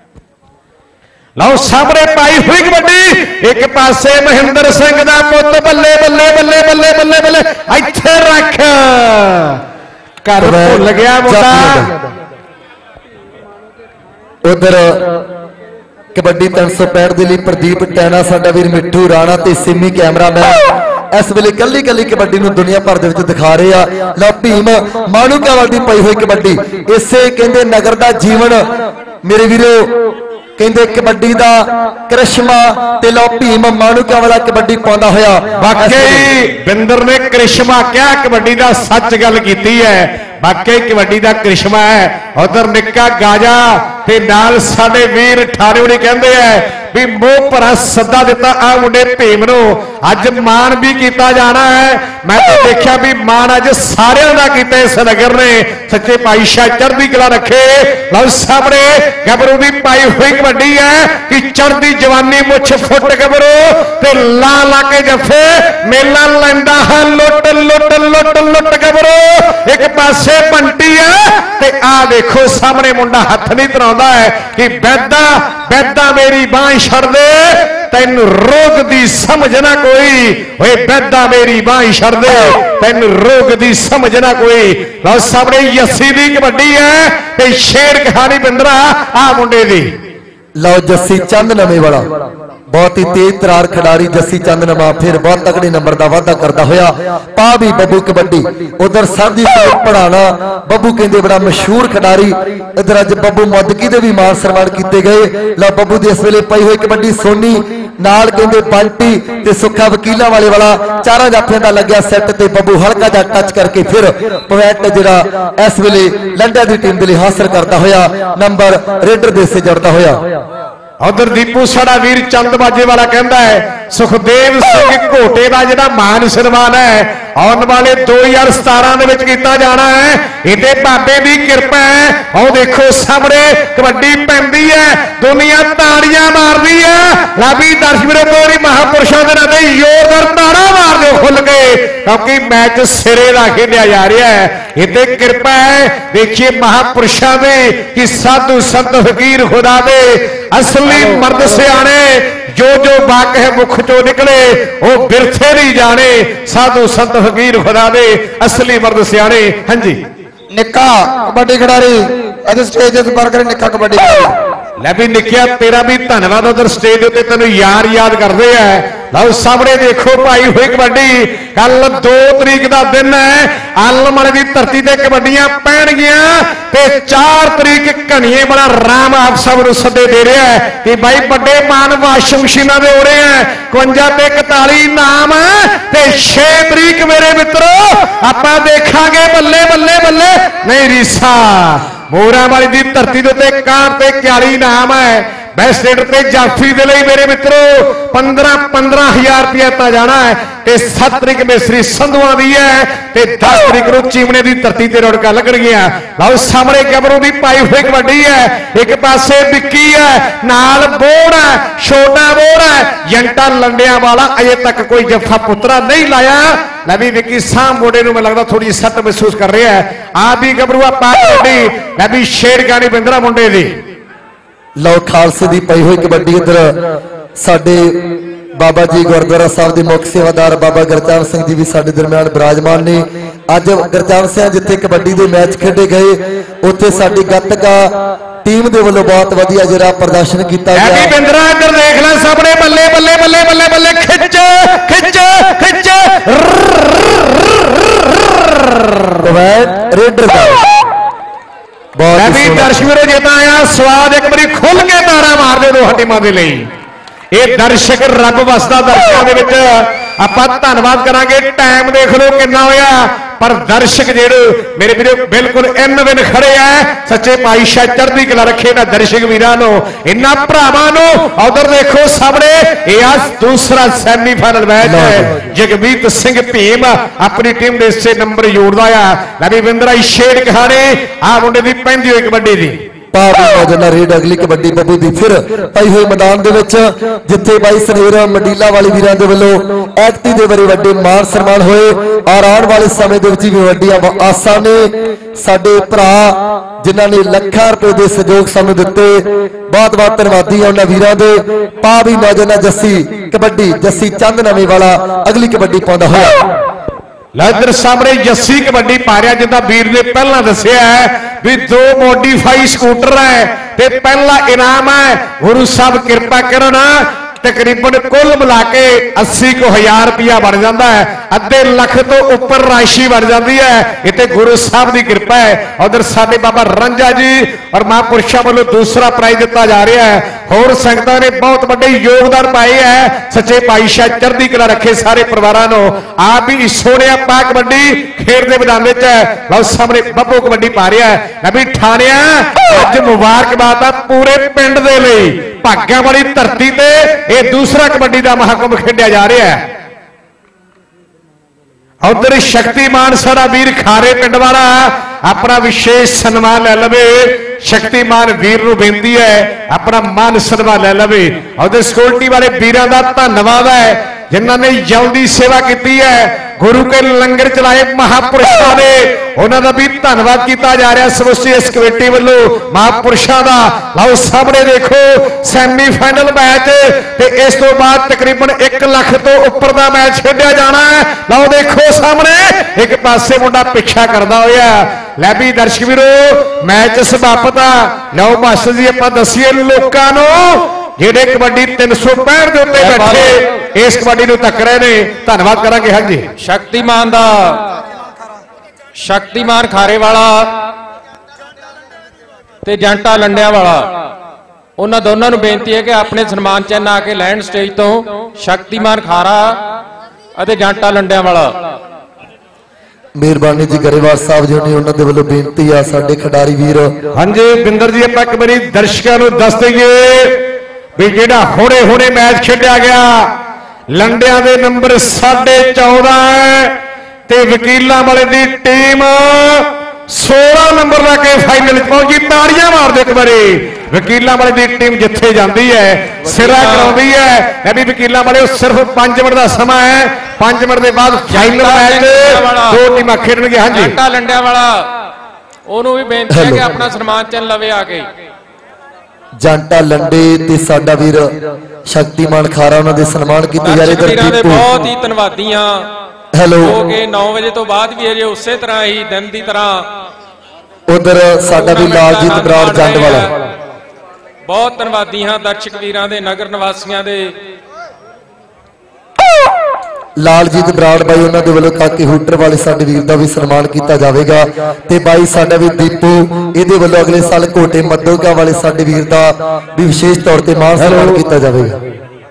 ਲਓ ਸਾਹਮਣੇ ਪਾਈ ਹੋਈ ਕਬੱਡੀ ਇੱਕ ਪਾਸੇ ਮਹਿੰਦਰ ਸਿੰਘ ਦਾ ਪੁੱਤ ਬੱਲੇ ਬੱਲੇ ਬੱਲੇ ਬੱਲੇ ਬੱਲੇ ਬੱਲੇ ਇੱਥੇ ਰੱਖ ਘਰ ਭੁੱਲ ਗਿਆ ਮੁੰਡਾ ਉਧਰ ਕਬੱਡੀ 365 ਦੇ ਲਈ ਪ੍ਰਦੀਪ ਟੈਣਾ ਸਾਡਾ ਵੀਰ ਮਿੱਠੂ ਰਾਣਾ ਤੇ ਸਿੰਮੀ ਕੈਮਰਾਮੈਨ ਇਸ ਵੇਲੇ ਕੱਲੀ ਕੱਲੀ ਕਬੱਡੀ ਨੂੰ ਦੁਨੀਆ ਭਰ ਦੇ ਵਿੱਚ ਦਿਖਾ ਰਹੇ ਆ ਲਓ ਭੀਮ ਮਾਨੂਕਾਵਾਲ ਦੀ ਪਈ ਹੋਈ ਕਬੱਡੀ ਇਸੇ ਕਹਿੰਦੇ ਨਗਰ ਦਾ ਜੀਵਨ ਮੇਰੇ ਵੀਰੋ ਕਹਿੰਦੇ ਕਬੱਡੀ ਦਾ ਕ੍ਰਿਸ਼ਮਾ ਤੇ ਲਓ ਭੀਮ ਮਾਨੂਕਾ ਵਾਲਾ ਕਬੱਡੀ ਪਾਉਂਦਾ ਹੋਇਆ ਵਾਕਈ ਬਿੰਦਰ ਨੇ ਕ੍ਰਿਸ਼ਮਾ ਕਿਹਾ ਕਬੱਡੀ ਦਾ ਸੱਚ ਗੱਲ ਕੀਤੀ ਹੈ ਵਾਕਈ ਕਬੱਡੀ ਦਾ ਕ੍ਰਿਸ਼ਮਾ ਹੈ ਉਧਰ ਨਿੱਕਾ ਗਾਜਾ ਤੇ ਨਾਲ ਸਾਡੇ ਵੀਰ ਠਾਣੇਵੜੀ ਕਹਿੰਦੇ ਆ ਵੀ ਮੋਹ ਭਰਾ ਸੱਦਾ ਦਿੱਤਾ ਆ ਮੁੰਡੇ ਭੀਮ ਨੂੰ ਅੱਜ ਮਾਣ ਵੀ ਕੀਤਾ ਜਾਣਾ ਹੈ ਮੈਂ ਤਾਂ ਦੇਖਿਆ ਵੀ ਮਾਣ ਅੱਜ ਸਾਰਿਆਂ ਦਾ ਕੀਤਾ ਇਸ ਨਗਰ ਨੇ ਸੱਚੇ ਪਾਤਸ਼ਾਹ ਚੜ੍ਹਦੀ ਕਲਾ ਰੱਖੇ ਲਓ ਸਾਹਮਣੇ ਗੱਭਰੂ ਦੀ ਪਾਈ ਹੋਈ ਕਬੱਡੀ ਹੈ ਕਿ ਚੜ੍ਹਦੀ ਜਵਾਨੀ ਮੁੱਛ ਫੁੱਟ ਗੱਭਰੂ ਤੇ ਲਾ ਲਾ ਕੇ ਜੱਫੇ ਮੇਲਾ ਲੈਂਦਾ ਹੈ ਲੁੱਟ ਲੁੱਟ ਲੁੱਟ ਲੁੱਟ ਗੱਭਰੂ ਇੱਕ ਪਾਸੇ ਬੰਟੀ ਹੈ ਤੇ ਆ ਦੇਖੋ ਸਾਹਮਣੇ ਮੁੰਡਾ ਹੱਥ ਨਹੀਂ ਧਰਾਉਂਦਾ ਹੈ ਕਿ ਬੈਦਾ ਮੇਰੀ ਬਾਂਹ ਛੱਡ ਦੇ ਤੈਨੂੰ ਰੋਗ ਦੀ ਸਮਝ ਨਾ ਕੋਈ ਓਏ ਬੈਦਾ ਮੇਰੀ ਬਾਂਹ ਛੱਡ ਦੇ ਤੈਨੂੰ ਰੋਗ ਦੀ ਸਮਝ ਨਾ ਕੋਈ ਲਓ ਸਾਹਮਣੇ ਯੱਸੀ ਦੀ ਕਬੱਡੀ ਹੈ ਤੇ ਸ਼ੇਰ ਕਹਾਣੀ ਬਿੰਦਰਾ ਆ ਮੁੰਡੇ ਦੀ ਲਓ ਜੱਸੀ ਚੰਦ ਨਵੇਂ ਵਾਲਾ ਬਹੁਤ ਹੀ ਤੇਜ਼ ਤਰਾਰ ਖਿਡਾਰੀ ਜੱਸੀ ਚੰਦ ਨਵਾਂ ਫਿਰ ਬਹੁਤ ਤਕੜੇ ਨੰਬਰ ਦਾ ਵਾਅਦਾ ਕਰਦਾ ਹੋਇਆ ਪਾ ਵੀ ਬੱਬੂ ਕਬੱਡੀ ਉਧਰ ਸਰਦੀਪ ਪੜਾਣਾ ਬੱਬੂ ਕਹਿੰਦੇ ਬੜਾ ਮਸ਼ਹੂਰ ਖਿਡਾਰੀ ਇਧਰ ਅੱਜ ਬੱਬੂ ਮੁੱਦਕੀ ਦੇ ਵੀ ਮਾਨ ਸਨਮਾਨ ਕੀਤੇ ਗਏ ਲਓ ਬੱਬੂ ਦੀ ਇਸ ਵੇਲੇ ਪਈ ਹੋਈ ਕਬੱਡੀ ਸੋਨੀ ਨਾਲ ਕਹਿੰਦੇ ਬੰਟੀ ਤੇ ਸੁੱਖਾ ਵਕੀਲਾਂ ਵਾਲਾ ਚਾਰਾਂ ਜਾਫਿਆਂ ਦਾ ਲੱਗਿਆ ਸੈੱਟ ਤੇ ਬੱਬੂ ਹਲਕਾ ਜਿਹਾ ਟੱਚ ਕਰਕੇ ਫਿਰ ਪੁਆਇੰਟ ਜਿਹੜਾ ਇਸ ਵੇਲੇ ਲੰਡਾ ਦੀ ਟੀਮ ਦੇ ਲਈ ਹਾਸਲ ਕਰਦਾ ਹੋਇਆ ਨੰਬਰ ਰੇਡਰ ਦੇ ਸੇ ਜੜਦਾ ਹੋਇਆ ਉਧਰ ਦੀਪੂ ਸਾਡਾ ਵੀਰ ਚੰਦ ਬਾਜੇ ਵਾਲਾ ਕਹਿੰਦਾ ਹੈ ਸੁਖਦੇਵ ਸਿੰਘ ਘੋਟੇ ਦਾ ਜਿਹੜਾ ਮਾਨ ਸਨਮਾਨ ਹੈ ਆਉਣ ਵਾਲੇ 2017 ਦੇ ਵਿੱਚ ਕੀਤਾ ਜਾਣਾ ਹੈ। ਇਹਦੇ ਬਾਬੇ ਦੀ ਕਿਰਪਾ ਹੈ। ਆਓ ਦੇਖੋ ਸਾਹਮਣੇ ਕਬੱਡੀ ਪੈਂਦੀ ਹੈ, ਦੁਨੀਆ ਤਾੜੀਆਂ ਮਾਰਦੀ ਹੈ। ਲਾਭੀ ਦਰਸ਼ਕ ਵੀਰੋ ਕੋਈ ਮਹਾਪੁਰਸ਼ਾਂ ਦੇ ਨਾਂ ਤੇ ਜ਼ੋਰਦਾਰ ਤਾੜਾ ਮਾਰ ਦਿਓ ਖੁੱਲ ਕੇ, ਕਿਉਂਕਿ ਮੈਚ ਸਿਰੇ ਦਾ ਖੇਡਿਆ ਜਾ ਰਿਹਾ ਹੈ। ਇਹਦੇ ਕਿਰਪਾ ਹੈ। ਦੇਖੀਏ ਮਹਾਪੁਰਸ਼ਾਂ ਦੇ ਕਿ ਸਾਧੂ ਸੰਤ ਫਕੀਰ ਖੁਦਾ ਦੇ ਅਸਲੀ ਮਰਦ ਸਿਆਣੇ ਜੋ ਜੋ ਵਾਕ ਹੈ ਮੁਖ ਚੋਂ ਨਿਕਲੇ ਉਹ ਬਿਰਥੇ ਨਹੀਂ ਜਾਣੇ। ਸਾਧੂ ਸੰਤ ਫਕੀਰ ਖੁਦਾ ਦੇ ਅਸਲੀ ਮਰਦ ਸਿਆਣੇ। ਹਾਂਜੀ ਨਿੱਕਾ ਕਬੱਡੀ ਖਿਡਾਰੀ ਅੱਜ ਸਟੇਜ ਤੇ ਸਪਾਰ ਕਰੇ। ਨਿੱਕਾ ਕਬੱਡੀ ਲੈ ਵੀ ਨਿੱਕਿਆ ਤੇਰਾ ਵੀ ਧੰਨਵਾਦ। ਉਧਰ ਸਟੇਜ ਉੱਤੇ ਤੈਨੂੰ ਯਾਦ ਕਰਦੇ ਆ। ਲਓ ਸਾਹਮਣੇ ਦੇਖੋ ਭਾਈ ਹੋਈ ਕਬੱਡੀ। ਕੱਲ 2 ਤਰੀਕ ਦਾ ਦਿਨ ਹੈ। ਆਲਮਵਾਲੇ ਦੀ ਧਰਤੀ ਤੇ ਕਬੱਡੀਆਂ ਪੈਣਗੀਆਂ ਤੇ 4 ਤਰੀਕ ਘਣੀਏ ਬੜਾ ਰਾਮ ਆਪ ਸਭ ਨੂੰ ਸੱਦੇ ਦੇ ਰਿਹਾ ਹੈ ਕਿ ਭਾਈ ਵੱਡੇ ਮਾਨ ਵਾਸ਼ਿੰਗ ਮਸ਼ੀਨਾਂ ਦੇ ਹੋ ਰਹੇ ਆ। 51 ਤੇ 41 ਨਾਮ ਤੇ 6 ਤਰੀਕ ਮੇਰੇ ਮਿੱਤਰੋ ਆਪਾਂ ਦੇਖਾਂਗੇ ਬੱਲੇ ਬੱਲੇ ਬੱਲੇ ਨਹੀਂ ਰੀਸਾ। ਮੋਰਾਂ ਵਾਲੀ ਦੀ ਧਰਤੀ ਦੇ ਉੱਤੇ 61 ਤੇ 41 ਨਾਮ ਹੈ। ਬੈਸਟ ਰੇਡਰ ਤੇ ਜਾਫੀ ਦੇ ਲਈ ਮੇਰੇ ਮਿੱਤਰੋ 15,000 ਰੁਪਇਆ ਦਿੱਤਾ ਜਾਣਾ ਹੈ ਤੇ 7 ਤਰੀਕ ਮੇਸਰੀ ਸੰਧੂਆਂ ਦੀ ਹੈ ਤੇ 10 ਤਰੀਕ ਨੂੰ ਚੀਮਣੇ ਦੀ ਧਰਤੀ ਤੇ ਰੌਣਕਾਂ ਲੱਗਣਗੀਆਂ। ਲਓ ਸਾਹਮਣੇ ਗੱਭਰੂ ਦੀ ਪਾਈ ਹੋਈ ਕਬੱਡੀ ਹੈ। ਇੱਕ ਪਾਸੇ ਵਿੱਕੀ ਹੈ, ਨਾਲ ਬੋੜ ਹੈ, ਛੋਟਾ ਬੋੜ ਹੈ। ਜੰਟਾ ਲੰਡਿਆਂ ਵਾਲਾ ਅਜੇ ਤੱਕ ਕੋਈ ਜੱਫਾ ਪੁੱਤਰਾ ਨਹੀਂ ਲਾਇਆ। ਲੈ ਵੀ ਵਿੱਕੀ ਸਾਹ ਮੋਢੇ ਨੂੰ ਮੈਨੂੰ ਲੱਗਦਾ ਥੋੜੀ ਸੱਟ ਮਹਿਸੂਸ ਕਰ ਰਿਹਾ ਹੈ। ਆਪ ਵੀ ਗੱਭਰੂ ਆ ਪਾ ਕਬੱਡੀ। ਲੈ ਵੀ ਸ਼ੇਰਗਾਨੀ ਬਿੰਦਰਾ ਮੁੰਡੇ ਦੀ। ਲਓ ਖਾਲਸੇ ਦੀ ਪਈ ਹੋਈ ਕਬੱਡੀ ਇੱਧਰ ਸਾਡੇ ਬਾਬਾ ਜੀ ਗੁਰਦੁਆਰਾ ਸਾਹਿਬ ਦੇ ਮੁੱਖ ਸੇਵਾਦਾਰ ਬਾਬਾ ਗੁਰਚਰਨ ਸਿੰਘ ਜੀ ਵੀ ਸਾਡੇ ਦਰਮਿਆਨ ਬਿਰਾਜਮਾਨ ਨੇ। ਅੱਜ ਗੁਰਚਰਨ ਸਿੰਘ ਜਿੱਥੇ ਕਬੱਡੀ ਦੇ ਮੈਚ ਖੇਡੇ ਗਏ ਉੱਥੇ ਸਾਡੀ ਗੱਤਕਾ ਟੀਮ ਦੇ ਵੱਲੋਂ ਬਹੁਤ ਵਧੀਆ ਜਿਹੜਾ ਪ੍ਰਦਰਸ਼ਨ ਕੀਤਾ ਗਿਆ। ਐਡੀ ਬਿੰਦਰਾ ਇੱਧਰ ਦੇਖ ਲੈ ਸਾਹਮਣੇ ਬੱਲੇ ਬੱਲੇ ਬੱਲੇ ਬੱਲੇ ਬੱਲੇ ਖਿੱਚ ਖਿੱਚ ਖਿੱਚ ਰੇਡਰ ਦਾ ਮੈਂ ਵੀ ਦਰਸ਼ਕ ਵੀਰੋ ਜਿੱਦਾਂ ਆਇਆ ਸਵਾਦ ਇੱਕ ਵਾਰੀ ਖੁੱਲ ਕੇ ਤਾੜਾ ਮਾਰ ਦੇ ਦੋ ਟੀਮਾਂ ਦੇ ਲਈ। ਇਹ ਦਰਸ਼ਕ ਰੱਬ ਵਸਦਾ ਦਰਸ਼ਕਾਂ ਦੇ ਵਿੱਚ ਆਪਾਂ ਧੰਨਵਾਦ ਕਰਾਂਗੇ। ਟਾਈਮ ਦੇਖ ਲਓ ਕਿੰਨਾ ਹੋਇਆ ਪਰ ਦਰਸ਼ਕ ਜਿਹੜੇ ਮੇਰੇ ਵੀਰੋ ਬਿਲਕੁਲ ਇਨ ਵਿਨ ਖੜੇ ਆ। ਸੱਚੇ ਪਾਤਸ਼ਾਹ ਚੜ੍ਹਦੀ ਕਲਾ ਰੱਖੇ ਨਾ ਦਰਸ਼ਕ ਵੀਰਾਂ ਨੂੰ ਇਹਨਾਂ ਭਰਾਵਾਂ ਨੂੰ। ਉਧਰ ਦੇਖੋ ਸਾਹਮਣੇ ਇਹ ਆ ਦੂਸਰਾ ਸੈਮੀਫਾਈਨਲ ਮੈਚ ਹੈ। ਜਗਮੀਤ ਸਿੰਘ ਭੀਮ ਆਪਣੀ ਟੀਮ ਦੇ ਇਸੇ ਨੰਬਰ ਜੋੜਦਾ ਆ। ਲੈ ਵਿੰਦਰਾ ਸ਼ੇਰ ਕਹਾਣੀ ਆ ਮੁੰਡੇ ਦੀ ਪੈਂਦੀ ਹੋਈ ਕਬੱਡੀ ਦੀ ਜਨਾ ਰੇਡ ਅਗਲੀ ਕਬੱਡੀ ਬੱਬੂ ਦੀ ਫਿਰ ਪਈ ਹੋਈ ਮੈਦਾਨ ਦੇ ਵਿੱਚ ਜਿੱਥੇ ਬਾਈ ਸਨੇਰ ਮੰਡੀਲਾ ਵਾਲੇ ਵੀਰਾਂ ਦੇ ਵੱਲੋਂ ਐਕਟੀ ਦੇ ਬੜੇ ਵੱਡੇ ਮਾਨ ਸਨਮਾਨ ਹੋਏ ਔਰ ਆਉਣ ਵਾਲੇ ਸਮੇਂ ਦੇ ਵਿੱਚ ਵੀ ਵੱਡੀਆਂ ਆਸਾਂ ਨੇ। ਸਾਡੇ ਭਰਾ ਜਿਨ੍ਹਾਂ ਨੇ ਲੱਖਾਂ ਰੁਪਏ ਦੇ ਸਹਿਯੋਗ ਸਾਨੂੰ ਦਿੱਤੇ ਬਹੁਤ ਬਹੁਤ ਧੰਨਵਾਦੀ ਆ ਉਹਨਾਂ ਵੀਰਾਂ ਦੇ। ਪਾ ਵੀ ਨੌਜਵਾਨਾ ਜੱਸੀ ਕਬੱਡੀ ਜੱਸੀ ਚੰਦ ਨਵੇਂ ਵਾਲਾ ਅਗਲੀ ਕਬੱਡੀ ਪਾਉਂਦਾ ਹੋਇਆ। ਇੱਧਰ ਸਾਹਮਣੇ ਜੱਸੀ ਕਬੱਡੀ ਪਾ ਰਿਹਾ ਜਿੱਦਾਂ ਵੀਰ ਨੇ ਪਹਿਲਾਂ ਦੱਸਿਆ ਹੈ ਵੀ 2 ਮੋਡੀਫਾਈ ਸਕੂਟਰ ਹੈ ਤੇ ਪਹਿਲਾ ਇਨਾਮ ਹੈ। ਗੁਰੂ ਸਾਹਿਬ ਕਿਰਪਾ ਕਰਨ ਤਕਰੀਬਨ ਕੁੱਲ ਮਿਲਾ ਕੇ 80,000 ਰੁਪਇਆ ਬਣ ਜਾਂਦਾ ਹੈ। ਅੱਧੇ ਲੱਖ ਤੋਂ ਉੱਪਰ ਰਾਸ਼ੀ ਬਣ ਜਾਂਦੀ ਹੈ। ਇਹ ਤੇ ਗੁਰੂ ਸਾਹਿਬ ਦੀ ਕਿਰਪਾ ਹੈ। ਉਧਰ ਸਾਡੇ ਬਾਬਾ ਰਾਂਝਾ ਜੀ ਔਰ ਮਹਾਂਪੁਰਸ਼ਾਂ ਵੱਲੋਂ ਦੂਸਰਾ ਪ੍ਰਾਈਜ਼ ਦਿੱਤਾ ਜਾ ਰਿਹਾ ਹੈ। ਹੋਰ ਸੰਗਤਾਂ ਨੇ ਬਹੁਤ ਵੱਡੇ ਯੋਗਦਾਨ ਪਾਏ ਹੈ। ਸੱਚੇ ਪਾਤਸ਼ਾਹ ਚੜ੍ਹਦੀ ਕਲਾ ਰੱਖੇ ਸਾਰੇ ਪਰਿਵਾਰਾਂ ਨੂੰ। ਆਪ ਵੀ ਸੋਹਣਿਆ ਪਾ ਕਬੱਡੀ ਖੇਡ ਦੇ ਮੈਦਾਨ ਵਿੱਚ ਹੈ। ਲਓ ਸਾਹਮਣੇ ਬੱਬੂ ਕਬੱਡੀ ਪਾ ਰਿਹਾ ਹੈ। ਨਬੀ ਠਾਣਿਆ ਅੱਜ ਮੁਬਾਰਕਬਾਦ ਆ ਪੂਰੇ ਪਿੰਡ ਦੇ ਲਈ। ਭਾਗਾਂ ਵਾਲੀ ਧਰਤੀ ਤੇ ਇਹ ਦੂਸਰਾ ਕਬੱਡੀ ਦਾ ਮਹਾਕੁੰਭ ਖੇਡਿਆ ਜਾ ਰਿਹਾ ਹੈ। ਉਧਰ ਸ਼ਕਤੀਮਾਨ ਸਾਡਾ ਵੀਰ ਖਾਰੇ ਪਿੰਡ ਵਾਲਾ ਆਪਣਾ ਵਿਸ਼ੇਸ਼ ਸਨਮਾਨ ਲੈ ਲਵੇ। ਸ਼ਕਤੀਮਾਨ ਵੀਰ ਨੂੰ ਬੇਨਤੀ ਹੈ ਆਪਣਾ ਮਾਨ ਸਨਮਾਨ ਲੈ ਲਵੇ। ਉਧਰ ਸਿਕਿਉਰਿਟੀ ਵਾਲੇ ਵੀਰਾਂ ਦਾ ਧੰਨਵਾਦ ਹੈ ਜਿਨ੍ਹਾਂ ਨੇ ਜਲਦੀ ਸੇਵਾ ਕੀਤੀ ਹੈ। ਗੁਰੂ ਕੇ ਲੰਗਰ ਚਲਾਏ ਮਹਾਪੁਰਸ਼ਾਂ ਨੇ ਉਹਨਾਂ ਦਾ ਵੀ ਧੰਨਵਾਦ ਕੀਤਾ ਜਾ ਰਿਹਾ ਸਮੁੱਚੀ ਇਸ ਕਮੇਟੀ ਵੱਲੋਂ ਮਹਾਪੁਰਸ਼ਾਂ ਦਾ। ਲਓ ਸਾਹਮਣੇ ਦੇਖੋ ਸੈਮੀਫਾਈਨਲ ਮੈਚ ਤੇ ਇਸ ਤੋਂ ਬਾਅਦ ਤਕਰੀਬਨ 1 ਲੱਖ ਤੋਂ ਉੱਪਰ ਦਾ ਮੈਚ ਖੇਡਿਆ ਜਾਣਾ ਹੈ। ਲਓ ਦੇਖੋ ਸਾਹਮਣੇ ਇੱਕ ਪਾਸੇ ਮੁੰਡਾ ਪਿੱਛਾ ਕਰਦਾ ਹੋਇਆ। ਲੈ ਵੀ ਦਰਸ਼ਕ ਵੀਰੋ ਮੈਚ ਸਮਾਪਤ ਆ। ਲਓ ਮਾਸਟਰ ਜੀ ਆਪਾਂ ਦੱਸੀਏ ਲੋਕਾਂ ਨੂੰ ਜਿਹੜੇ ਕਬੱਡੀ 365 ਦੇ ਉੱਤੇ ਬੈਠੇ ਇਸ ਕਬੱਡੀ ਨੂੰ ਤੱਕ ਰਹੇ ਨੇ। ਧੰਨਵਾਦ ਕਰਾਂਗੇ। ਹਾਂਜੀ ਸ਼ਕਤੀਮਾਨ ਦਾ ਸ਼ਕਤੀਮਾਨ ਖਾਰੇ ਵਾਲਾ ਤੇ ਜੰਟਾ ਲੰਡਿਆਂ ਵਾਲਾ ਉਹਨਾਂ ਦੋਨਾਂ ਨੂੰ ਬੇਨਤੀ ਹੈ ਕਿ ਆਪਣੇ ਸਨਮਾਨ ਚਿੰਨ੍ਹ ਆ ਕੇ ਲੈਂਡ ਸਟੇਜ ਤੋਂ ਸ਼ਕਤੀਮਾਨ ਖਾਰਾ ਅਤੇ ਜੰਟਾ ਲੰਡਿਆਂ ਵਾਲਾ। ਮਿਹਰਬਾਨੀ ਜੀ ਗਰੇਵਾਲ ਸਾਹਿਬ ਜੀ ਨੇ ਉਹਨਾਂ ਦੇ ਵੱਲੋਂ ਬੇਨਤੀ ਆ ਸਾਡੇ ਖਿਡਾਰੀ ਵੀਰ। ਹਾਂਜੀ ਬਿੰਦਰ ਜੀ ਆਪਾਂ ਇੱਕ ਵਾਰੀ ਦਰਸ਼ਕਾਂ ਨੂੰ ਦੱਸ ਦਈਏ ਵੀ ਜਿਹੜਾ ਹੁਣੇ ਮੈਚ ਖੇਡਿਆ ਗਿਆ ਲੰਡਿਆਂ ਦੇ ਨੰਬਰ 14.5 ਤੇ ਵਕੀਲਾਂ ਵਾਲੇ ਦੀ ਟੀਮ 16 ਨੰਬਰ ਲਾ ਕੇ ਫਾਈਨਲ ਪਹੁੰਚੀ। ਤਾੜੀਆਂ ਮਾਰ ਦਿਓ ਇੱਕ ਵਾਰੀ। ਵਕੀਲਾਂ ਵਾਲੇ ਦੀ ਟੀਮ ਜਿੱਥੇ ਜਾਂਦੀ ਹੈ ਸਿਰਾ ਕਰਾਉਂਦੀ ਹੈ। ਇਹ ਵੀ ਵਕੀਲਾਂ ਵਾਲੇ ਸਿਰਫ 5 ਮਿੰਟ ਦਾ ਸਮਾਂ ਹੈ। 5 ਮਿੰਟ ਦੇ ਬਾਅਦ ਫਾਈਨਲ ਮੈਚ ਦੋ ਟੀਮਾਂ ਖੇਡਣਗੀਆਂ। ਹਾਂਜੀ ਜੰਟਾ ਲੰਡਿਆਂ ਵਾਲਾ ਉਹਨੂੰ ਵੀ ਬੇਨਤੀ ਹੈ ਕਿ ਆਪਣਾ ਸਨਮਾਨ ਚਿੰਨ੍ਹ ਲਵੇ ਆ ਕੇ। ਜੰਟਾ ਲੰਡੇ ਤੇ ਸਾਡਾ ਵੀਰ ਸ਼ਕਤੀਮਾਨ ਖਾਰਾ ਉਹਨਾਂ ਦੇ ਸਨਮਾਨ ਕੀਤੇ ਜਾ ਰਹੇ। ਵੀਰਾਂ ਦੇ ਬਹੁਤ ਹੀ ਧੰਨਵਾਦੀ ਹਾਂ। ਹੈਲੋ ਜੋ ਕਿ 9 ਵਜੇ ਤੋਂ ਬਾਅਦ ਵੀ ਅਜੇ ਉਸੇ ਤਰ੍ਹਾਂ ਹੀ ਦਿਨ ਦੀ ਤਰ੍ਹਾਂ ਉਧਰ ਸਾਡਾ ਵੀ ਲਾਲਜੀਤ ਬਰਾੜ ਜੰਡ ਵਾਲਾ ਬਹੁਤ ਧੰਨਵਾਦੀ ਹਾਂ ਦਰਸ਼ਕ ਵੀਰਾਂ ਦੇ ਨਗਰ ਨਿਵਾਸੀਆਂ ਦੇ। ਲਾਲਜੀਤ ਬਰਾੜ ਬਾਈ ਉਹਨਾਂ ਦੇ ਵੱਲੋਂ ਕਾਕੇ ਹੂਟਰ ਵਾਲੇ ਸਾਡੇ ਵੀਰ ਦਾ ਵੀ ਸਨਮਾਨ ਕੀਤਾ ਜਾਵੇਗਾ ਤੇ ਬਾਈ ਸਾਡਾ ਵੀ ਦੀਪੂ ਇਹਦੇ ਵੱਲੋਂ ਅਗਲੇ ਸਾਲ ਕੋਟੇ ਮੱਦੋਗਾ ਵਾਲੇ ਸਾਡੇ ਵੀਰ ਦਾ ਵੀ ਵਿਸ਼ੇਸ਼ ਤੌਰ ਤੇ ਮਾਣ ਸਨਮਾਨ ਕੀਤਾ ਜਾਵੇਗਾ।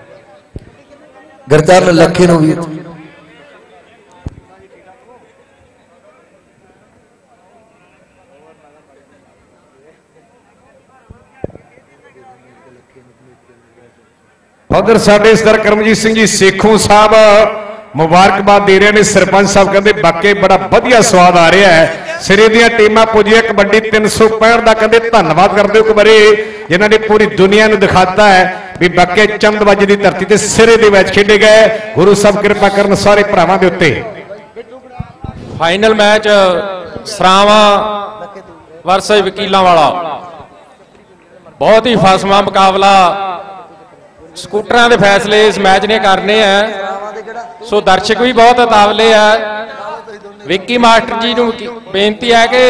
ਗਰਚਰਨ ਲੱਖੇ ਨੂੰ ਵੀ ਉਧਰ ਸਾਡੇ ਸਰਦਾਰ ਕਰਮਜੀਤ ਸਿੰਘ ਜੀ ਸੇਖੋਂ ਸਾਹਿਬ ਮੁਬਾਰਕਬਾਦ ਦੇ ਰਹੇ ਨੇ। ਸਰਪੰਚ ਸਾਹਿਬ ਕਹਿੰਦੇ ਵਾਕਈ ਬੜਾ ਵਧੀਆ ਸਵਾਦ ਆ ਰਿਹਾ ਹੈ। ਸਿਰੇ ਦੀਆਂ ਟੀਮਾਂ ਪੁੱਜੀਆਂ ਕਬੱਡੀ 365 ਦਾ ਕਹਿੰਦੇ ਧੰਨਵਾਦ ਕਰਦੇ ਹੋ ਕਬਰੇ ਜਿਨ੍ਹਾਂ ਨੇ ਪੂਰੀ ਦੁਨੀਆ ਨੂੰ ਦਿਖਾਤਾ ਹੈ ਵੀ ਵਾਕਈ ਚੰਦਬਾਜੀ ਦੀ ਧਰਤੀ ਤੇ ਸਿਰੇ ਦੇ ਮੈਚ ਖੇਡੇ ਗਏ। ਗੁਰੂ ਸਾਹਿਬ ਕਿਰਪਾ ਕਰਨ ਸਾਰੇ ਭਰਾਵਾਂ ਦੇ ਉੱਤੇ। ਫਾਈਨਲ ਮੈਚ ਸਰਾਵਾਂ ਵਰਸਸ ਵਕੀਲਾਂ ਵਾਲਾ ਬਹੁਤ ਹੀ ਫਸਵਾਂ ਮੁਕਾਬਲਾ ਸਕੂਟਰਾਂ ਦੇ ਫੈਸਲੇ ਇਸ ਮੈਚ ਨੇ ਕਰਨੇ ਆ। ਸੋ ਦਰਸ਼ਕ ਵੀ ਬਹੁਤ ਉਤਾਵਲੇ ਆ। ਵਿੱਕੀ ਮਾਸਟਰ ਜੀ ਨੂੰ ਬੇਨਤੀ ਹੈ ਕਿ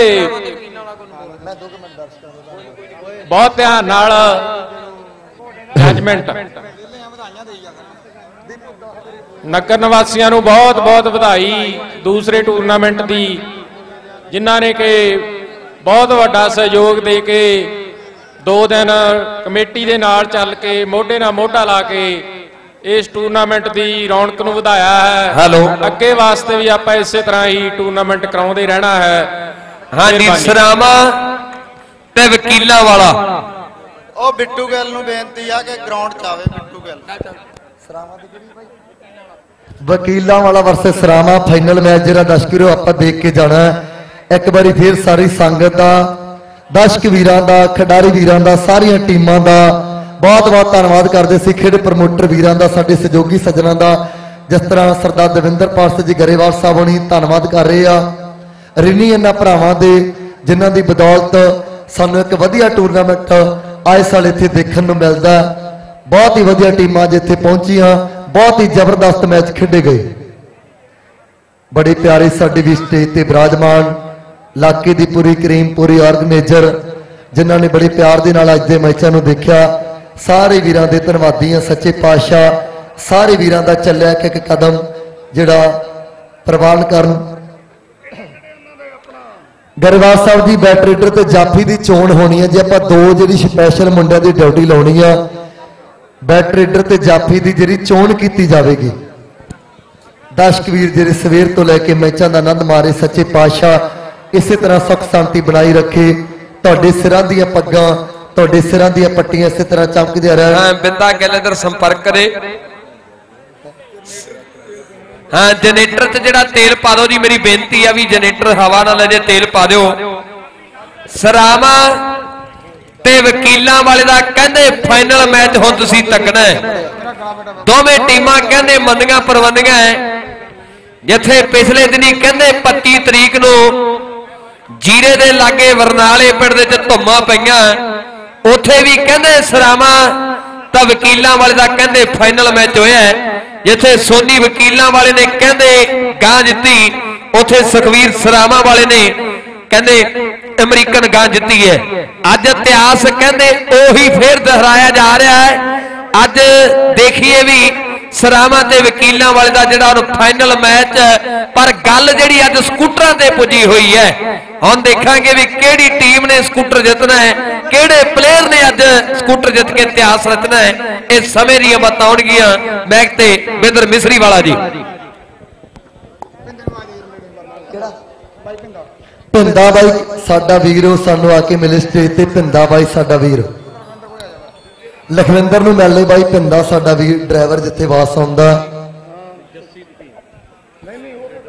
ਬਹੁਤ ਧਿਆਨ ਨਾਲ ਜੱਜਮੈਂਟ। ਨਗਰ ਨਿਵਾਸੀਆਂ ਨੂੰ ਬਹੁਤ ਬਹੁਤ ਵਧਾਈ ਦੂਸਰੇ ਟੂਰਨਾਮੈਂਟ ਦੀ ਜਿਨ੍ਹਾਂ ਨੇ ਕਿ ਬਹੁਤ ਵੱਡਾ ਸਹਿਯੋਗ ਦੇ ਕੇ 2 ਦਿਨ ਕਮੇਟੀ ਦੇ ਨਾਲ ਚੱਲ ਕੇ ਮੋਢੇ ਨਾਲ ਮੋਢਾ ਲਾ ਕੇ ਇਸ ਟੂਰਨਾਮੈਂਟ ਦੀ ਰੌਣਕ ਨੂੰ ਵਧਾਇਆ ਹੈ। ਹੈਲੋ ਅੱਗੇ ਵਾਸਤੇ ਵੀ ਆਪਾਂ ਇਸੇ ਤਰ੍ਹਾਂ ਹੀ ਟੂਰਨਾਮੈਂਟ ਕਰਾਉਂਦੇ ਰਹਿਣਾ ਹੈ। ਹਾਂਜੀ ਸਰਾਵਾਂ ਤੇ ਵਕੀਲਾਂ ਵਾਲਾ ਉਹ ਬਿੱਟੂ ਗੱਲ ਨੂੰ ਬੇਨਤੀ ਆ ਕਿ ਗਰਾਊਂਡ ਚ ਆਵੇ। ਬਿੱਟੂ ਗੱਲ ਵਕੀਲਾਂ ਵਾਲਾ ਵਰਸਸ ਸਰਾਵਾਂ ਫਾਈਨਲ ਮੈਚ ਜਿਹੜਾ ਦਰਸ਼ਕੋ ਆਪਾਂ ਦੇਖ ਕੇ ਜਾਣਾ। ਇੱਕ ਵਾਰੀ ਫੇਰ ਸਾਰੀ ਸੰਗਤ ਦਾ ਦਰਸ਼ਕ ਵੀਰਾਂ ਦਾ ਖਿਡਾਰੀ ਵੀਰਾਂ ਦਾ ਸਾਰੀਆਂ ਟੀਮਾਂ ਦਾ ਬਹੁਤ ਬਹੁਤ ਧੰਨਵਾਦ ਕਰਦੇ ਸੀ। ਖੇਡ ਪ੍ਰਮੋਟਰ ਵੀਰਾਂ ਦਾ ਸਾਡੇ ਸਹਿਯੋਗੀ ਸੱਜਣਾਂ ਦਾ ਜਿਸ ਤਰ੍ਹਾਂ ਸਰਦਾਰ ਦਵਿੰਦਰ ਪਾਰਸ ਜੀ ਗਰੇਵਾਲ ਸਾਹਿਬ ਹੋਣੀ ਧੰਨਵਾਦ ਕਰ ਰਹੇ ਆ। ਰਿਨੀ ਇਹਨਾਂ ਭਰਾਵਾਂ ਦੇ ਜਿਨ੍ਹਾਂ ਦੀ ਬਦੌਲਤ ਸਾਨੂੰ ਇੱਕ ਵਧੀਆ ਟੂਰਨਾਮੈਂਟ ਆਏ ਸਾਲ ਇੱਥੇ ਦੇਖਣ ਨੂੰ ਮਿਲਦਾ। ਬਹੁਤ ਹੀ ਵਧੀਆ ਟੀਮਾਂ ਜਿੱਥੇ ਪਹੁੰਚੀਆਂ। ਬਹੁਤ ਹੀ ਜ਼ਬਰਦਸਤ ਮੈਚ ਖੇਡੇ ਗਏ। ਬੜੇ ਪਿਆਰੇ ਸਾਡੇ ਵੀ ਸਟੇਜ ਤੇ ਬਿਰਾਜਮਾਨ ਇਲਾਕੇ ਦੀ ਪੂਰੀ ਕਰੀਮ ਪੂਰੀ ਆਰਗੇਨਾਈਜ਼ਰ ਜਿਨ੍ਹਾਂ ਨੇ ਬੜੇ ਪਿਆਰ ਦੇ ਨਾਲ ਅੱਜ ਦੇ ਮੈਚਾਂ ਨੂੰ ਦੇਖਿਆ। ਸਾਰੇ ਵੀਰਾਂ ਦੇ ਧੰਨਵਾਦੀ ਹਾਂ। ਸੱਚੇ ਪਾਤਸ਼ਾਹ ਸਾਰੇ ਵੀਰਾਂ ਦਾ ਚੱਲਿਆ ਇੱਕ ਕਦਮ ਜਿਹੜਾ ਪ੍ਰਵਾਨ ਕਰਨ। ਗਰੇਵਾਲ ਸਾਹਿਬ ਦੀ ਬੈਟ ਰੇਡਰ ਤੇ ਜਾਫੀ ਦੀ ਚੋਣ ਹੋਣੀ ਹੈ। ਜੇ ਆਪਾਂ 2 ਜਿਹੜੀ ਸਪੈਸ਼ਲ ਮੁੰਡਿਆਂ ਦੀ ਡਿਊਟੀ ਲਾਉਣੀ ਆ ਬੈਟ ਰੇਡਰ ਤੇ ਜਾਫੀ ਦੀ ਜਿਹੜੀ ਚੋਣ ਕੀਤੀ ਜਾਵੇਗੀ। ਦਰਸ਼ਕ ਵੀਰ ਜਿਹੜੇ ਸਵੇਰ ਤੋਂ ਲੈ ਕੇ ਮੈਚਾਂ ਦਾ ਆਨੰਦ ਮਾਰੇ ਸੱਚੇ ਪਾਤਸ਼ਾਹ ਇਸੇ ਤਰ੍ਹਾਂ ਸੁੱਖ ਸ਼ਾਂਤੀ ਬਣਾਈ ਰੱਖੇ। ਤੁਹਾਡੇ ਸਿਰਾਂ ਦੀਆਂ ਪੱਗਾਂ ਤੁਹਾਡੇ ਸਿਰਾਂ ਦੀਆਂ ਪੱਟੀਆਂ ਇਸੇ ਤਰ੍ਹਾਂ ਚਮਕਦੀਆਂ ਰਹਿਣ। ਬਿੰਦਾ ਗੈਲੇਦਰ ਸੰਪਰਕ ਕਰੇ। ਹਾਂ ਜਨਰੇਟਰ 'ਚ ਜਿਹੜਾ ਤੇਲ ਪਾ ਦਿਓ ਜੀ ਮੇਰੀ ਬੇਨਤੀ ਆ ਵੀ ਜਨਰੇਟਰ ਹਵਾ ਨਾਲ ਲੈ ਜੇ ਤੇਲ ਪਾ ਦਿਓ। ਸਰਾਵਾਂ ਤੇ ਵਕੀਲਾਂ ਵਾਲੇ ਦਾ ਕਹਿੰਦੇ ਫਾਈਨਲ ਮੈਚ ਹੁਣ ਤੁਸੀਂ ਤੱਕਣਾ ਹੈ। ਦੋਵੇਂ ਟੀਮਾਂ ਕਹਿੰਦੇ ਮੰਦੀਆਂ ਪਰਵੰਦੀਆਂ ਜਿੱਥੇ ਪਿਛਲੇ ਦਿਨੀ ਕਹਿੰਦੇ 25 ਤਰੀਕ ਨੂੰ ਜੀਰੇ ਦੇ ਲਾਗੇ ਵਰਨਾਲੇ ਪਿੰਡ ਦੇ ਚ ਧੁੰਮਾਂ ਪਈਆਂ ਉੱਥੇ ਵੀ ਕਹਿੰਦੇ ਸਰਾਵਾਂ ਤਾਂ ਵਕੀਲਾਂ ਵਾਲੇ ਦਾ ਕਹਿੰਦੇ ਫਾਈਨਲ ਮੈਚ ਹੋਇਆ ਜਿੱਥੇ ਸੋਨੀ ਵਕੀਲਾਂ ਵਾਲੇ ਨੇ ਕਹਿੰਦੇ ਗਾਂ ਜਿੱਤੀ ਉੱਥੇ ਸੁਖਵੀਰ ਸਰਾਵਾਂ ਵਾਲੇ ਨੇ ਕਹਿੰਦੇ ਅਮਰੀਕਨ ਗਾਂ ਜਿੱਤੀ ਹੈ। ਅੱਜ ਇਤਿਹਾਸ ਕਹਿੰਦੇ ਉਹੀ ਫੇਰ ਦੁਹਰਾਇਆ ਜਾ ਰਿਹਾ ਹੈ। ਅੱਜ ਦੇਖੀਏ ਵੀ ਸਰਾਵਾਂ ਤੇ ਵਕੀਲਾਂ ਵਾਲੇ ਦਾ ਜਿਹੜਾ ਉਹ ਫਾਈਨਲ ਮੈਚ ਪਰ ਗੱਲ ਜਿਹੜੀ ਅੱਜ ਸਕੂਟਰਾਂ ਤੇ ਪੁੱਜੀ ਹੋਈ ਹੈ। ਹੁਣ ਦੇਖਾਂਗੇ ਵੀ ਕਿਹੜੀ ਟੀਮ ਨੇ ਸਕੂਟਰ ਜਿੱਤਣਾ ਹੈ ਕਿਹੜੇ ਪਲੇਅਰ ਨੇ ਅੱਜ ਸਕੂਟਰ ਜਿੱਤ ਕੇ ਇਤਿਹਾਸ ਰਚਣਾ ਹੈ। ਇਹ ਸਮੇਂ ਦੀਆਂ ਬਾਤਾਂ ਹੋਣਗੀਆਂ। ਮੈਕ ਤੇ ਬਿੰਦਰ ਮਿਸਰੀ ਵਾਲਾ ਜੀ। ਭਿੰਦਾ ਬਾਈ ਸਾਡਾ ਵੀਰ ਉਹ ਸਾਨੂੰ ਆ ਕੇ ਮਿਲੇ ਸਟੇਜ ਤੇ। ਭਿੰਦਾ ਬਾਈ ਸਾਡਾ ਵੀਰ ਲਖਵਿੰਦਰ ਨੂੰ ਮਿਲ ਲੈ ਬਾਈ। ਭਿੰਦਾ ਸਾਡਾ ਵੀਰ ਡਰਾਈਵਰ ਜਿੱਥੇ ਵਾਸ ਆਉਂਦਾ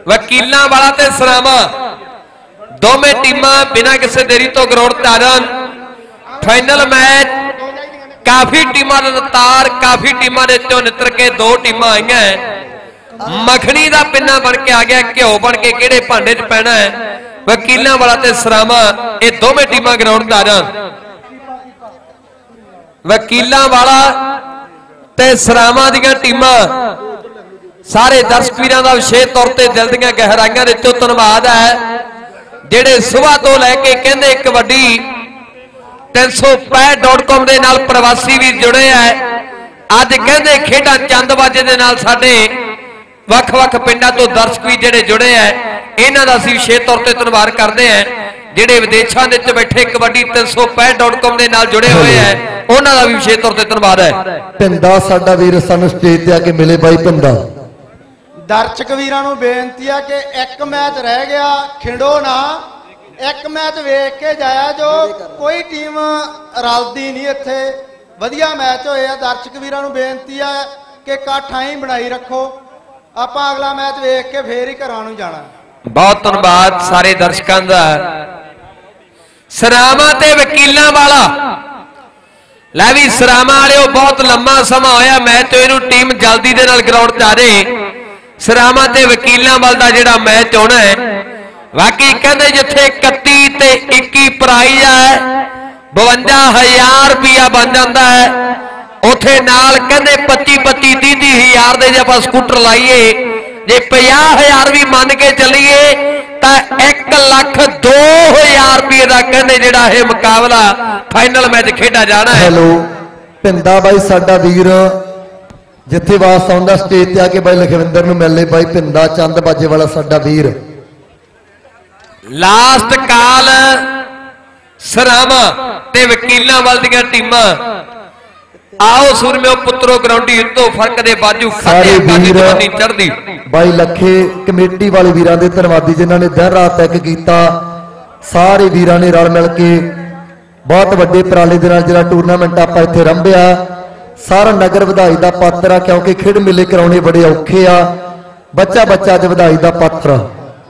वकीलां वाला ते सरामा दोवें टीमां बिना किसी देरी तो ग्राउंड ते आ जाण। फाइनल मैच काफी टीमां लगातार काफी टीमां दे चों नितर के दो टीमां आईयां मखनी का पिन्ना बन के आ गया घ्यो बन के किहड़े भांडे च पैना है। वकीलां वाला ते सरामा ये दोवें टीमां ग्राउंड ते आ जाण। वकीलां वाला ते सरामा दीयां टीमां सारे दर्शक वीरां दा विशेष तौर ते दिल दीयां गहराइयां दे विचों धन्नवाद है ਜਿਹੜੇ सुबह तो लैके कहते कबड्डी 365.com ਦੇ ਨਾਲ ਪ੍ਰਵਾਸੀ ਵੀਰ ਜੁੜੇ ਆ। ਅੱਜ ਕਹਿੰਦੇ ਖੇਡਾਂ ਚੰਦਬਾਜੇ ਦੇ ਨਾਲ ਸਾਡੇ ਵੱਖ-ਵੱਖ ਪਿੰਡਾਂ ਤੋਂ ਦਰਸ਼ਕ ਵੀ ਜਿਹੜੇ ਜੁੜੇ ਆ ਇਹਨਾਂ ਦਾ ਅਸੀਂ ਵਿਸ਼ੇਸ਼ ਤੌਰ ਤੇ ਧੰਨਵਾਦ ਕਰਦੇ ਆ। ਜਿਹੜੇ ਵਿਦੇਸ਼ਾਂ ਦੇ ਵਿੱਚ ਬੈਠੇ ਕਬੱਡੀ 365.com ਦੇ ਨਾਲ ਜੁੜੇ ਹੋਏ ਆ ਉਹਨਾਂ ਦਾ ਵੀ ਵਿਸ਼ੇਸ਼ ਤੌਰ ਤੇ ਧੰਨਵਾਦ ਹੈ। ਪਿੰਦਾ ਸਾਡਾ ਵੀਰ ਸਾਨੂੰ ਸਟੇਜ ਤੇ ਆ ਕੇ ਮਿਲੇ ਬਾਈ ਪਿੰਦਾ। ਦਰਸ਼ਕ ਵੀਰਾਂ ਨੂੰ ਬੇਨਤੀ ਆ ਕਿ ਇੱਕ ਮੈਚ ਰਹਿ ਗਿਆ, ਖਿੰਡੋ ਨਾ, ਇੱਕ ਮੈਚ ਵੇਖ ਕੇ ਜਾਇਆ ਜੋ ਕੋਈ ਟੀਮ ਰਲਦੀ ਨਹੀਂ ਇੱਥੇ। ਵਧੀਆ ਮੈਚ ਹੋਏ ਆ। ਦਰਸ਼ਕ ਵੀਰਾਂ ਨੂੰ ਬੇਨਤੀ ਆ ਕਿ ਇਕੱਠਾਂ ਹੀ ਬਣਾਈ ਰੱਖੋ। ਆਪਾਂ ਅਗਲਾ ਮੈਚ ਵੇਖ ਕੇ ਫੇਰ ਹੀ ਘਰਾਂ ਨੂੰ ਜਾਣਾ। ਬਹੁਤ ਧੰਨਵਾਦ ਸਾਰੇ ਦਰਸ਼ਕਾਂ ਦਾ। ਸਰਾਮਾ ਤੇ ਵਕੀਲਾਂ ਵਾਲਾ ਲੈ ਵੀ ਸਰਾਮਾ ਵਾਲਿਓ ਬਹੁਤ ਲੰਮਾ ਸਮਾਂ ਹੋਇਆ ਮੈਚ ਇਹਨੂੰ ਟੀਮ ਜਲਦੀ ਦੇ ਨਾਲ ਗਰਾਊਂਡ ਤੇ ਆ ਜੇ। ਸਰਾਮਾ ਤੇ ਵਕੀਲਾਂ ਵਾਲ ਦਾ ਜਿਹੜਾ ਮੈਚ ਹੋਣਾ ਹੈ ਵਾਕਈ ਕਹਿੰਦੇ ਜਿੱਥੇ 31 ਤੇ 21 ਪ੍ਰਾਈਜ਼ ਹੈ 52,000 ਰੁਪਇਆ ਬਣ ਜਾਂਦਾ ਹੈ ਉੱਥੇ ਨਾਲ ਕਹਿੰਦੇ 25 30,000 ਦੇ ਜੇ ਆਪਾਂ ਸਕੂਟਰ ਲਾਈਏ ਜੇ 50,000 ਵੀ ਮੰਨ ਕੇ ਚੱਲੀਏ ਤਾਂ 1,02,000 ਰੁਪਏ ਦਾ ਕਹਿੰਦੇ ਜਿਹੜਾ ਇਹ ਮੁਕਾਬਲਾ ਫਾਈਨਲ ਮੈਚ ਖੇਡਿਆ ਜਾਣਾ ਹੈ। ਹੈਲੋ ਪਿੰਦਾ ਬਾਈ ਸਾਡਾ ਵੀਰ ਜਿੱਥੇ ਵਾਸ ਆਉਂਦਾ ਸਟੇਜ ਤੇ ਆ ਕੇ ਬਾਈ ਲਖਵਿੰਦਰ ਨੂੰ ਮਿਲ ਲੈ। ਬਾਈ ਪਿੰਦਾ ਚੰਦ ਬਾਜੇ ਵਾਲਾ ਸਾਡਾ ਵੀਰ। ਲਾਸਟ ਕਾਲ ਸਰਾਮਾ ਤੇ ਵਕੀਲਾਂ ਵੱਲ ਦੀਆਂ ਟੀਮਾਂ आओ सूरम्यो पुत्रो ग्राउंडी तो फर्क दे बाजू सारे वीर चढ़दी बाई लखे कमेटी वाले वीरां दे धन्नवादी जिन्होंने दिन रात तक किया। सारे वीरां ने रल मिल के बहुत वड्डे उपराले दे नाल जिहड़ा टूरनामेंट आपां इत्थे रंभिया सारा नगर वधाई दा पात्र आ क्योंकि खेड मेले कराउणे बड़े औखे आ। बच्चा बच्चा अज वधाई दा पात्र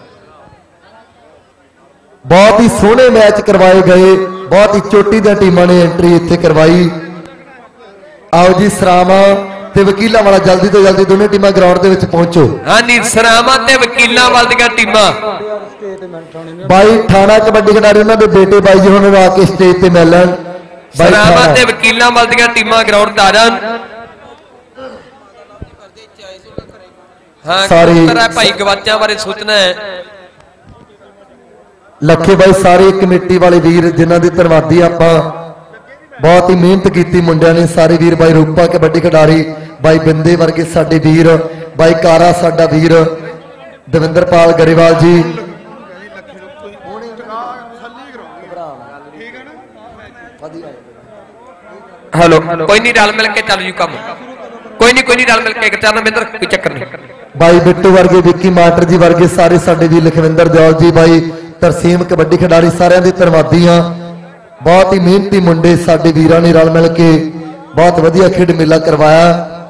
बहुत ही सोहणे मैच करवाए गए। बहुत ही चोटी दी टीमां ने एंट्री इत्थे करवाई। आओ जी सरामा ते वकीलां वाला जल्दी तो जल्दी दोनों टीमां ग्राउंड दे विच पहुंचो। हां जी सरामा ते वकीलां वाल दी टीमां बाई थाना कबड्डी खिडारी उन्हां दे बेटे बाई जी हुण आ के स्टेज ते मिलन। सरामा ते वकीलां वाल दी टीमां ग्राउंड ते आ जाण। हां सारे भाई गवाचां बारे सोचना है लखे बाई सारे कमेटी वाले वीर जिन्हां दे धन्नवादी आपां बहुत ही मेहनत की मुंडिया ने सारे वीर भाई रूपा कबड्डी खिडारी भाई बिंदे वर्गे साडे वीर भाई कारा साडा वीर दविंदरपाल गरेवाल जी हेलो कोई नहीं रल मिल के चल जू कम कोई नहीं रल मिल के चल मिंदर कोई चक्कर नहीं। भाई बिट्टू वर्गे विक्की मास्टर जी वर्गे सारे साडे वीर लखविंदर दौल जी भाई तरसीम कबड्डी खिडारी सारे दे धन्नवादी हां। बहुत ही मेहनती मुंडे साडे वीरां ने रल मिल के बहुत वधिया खेड मेला करवाया।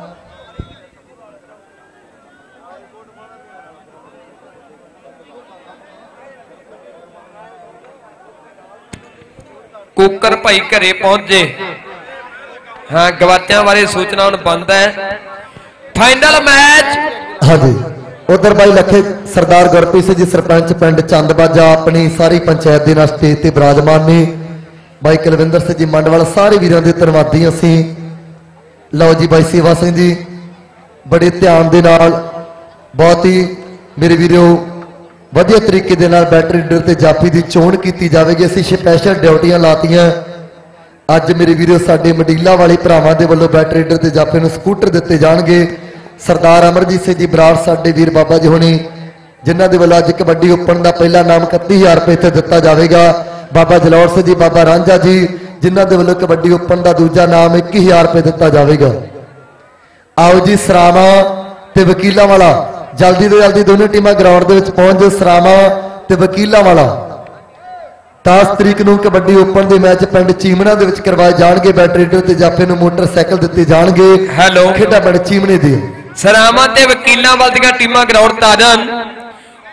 कुकर भाई घरे पहुंच जे। हाँ गवाचां बारे सूचना हुण बंद है फाइनल मैच। हाँ जी उधर भाई लखे सरदार गुरप्रीत सिंह जी सरपंच पिंड चंदबाजा अपनी सारी पंचायत के नाल स्टेज ते विराजमान ने। भाई कुलविंदर सिंह जी मंडवाल सारे वीरां दे धन्नवादी असीं। लो जी भाई सेवा सिंह जी बड़े ध्यान दे नाल बहुत ही मेरे वीरों वधिया तरीके दे नाल बैटरी रीडर ते जाफी दी चोण कीती जावेगी। असीं स्पैशल ड्यूटियां लातियां अज मेरे वीरों साडे मंडीला वाले भरावां दे वल्लों बैटरी रीडर ते जाफी नूं स्कूटर दित्ते जाणगे। सरदार अमरजीत सिंह जी बराड़ साडे वीर बाबा जी होनी जिन्हां दे वल्लों अज कबड्डी ओपन का पहला नाम 31,000 रुपए इत्थे दित्ता जावेगा। बाबा जलौर सिंह जी बाबा रांझा जी जिन्हां दे वल्लों कबड्डी ओपन का दूजा नाम 21,000 रुपए दिता जाएगा। आओ जी सरामा ते वकीलां वाला जल्दी तो जल्दी दोनों टीमां ग्राउंड दे विच पहुंच जाओ। सरामा ते वकीलां वाला 10 तरीक नूं कबड्डी ओपन दे मैच पिंड चीमना दे विच करवाए जाणगे। बैटरी रीडर ते जाफे नूं मोटरसाइकिल दित्ते जाणगे। हेलो खेडा पिंड चीमने दी सरामा ते वकीलां वाल दी टीमां ग्राउंड ते आ जाण।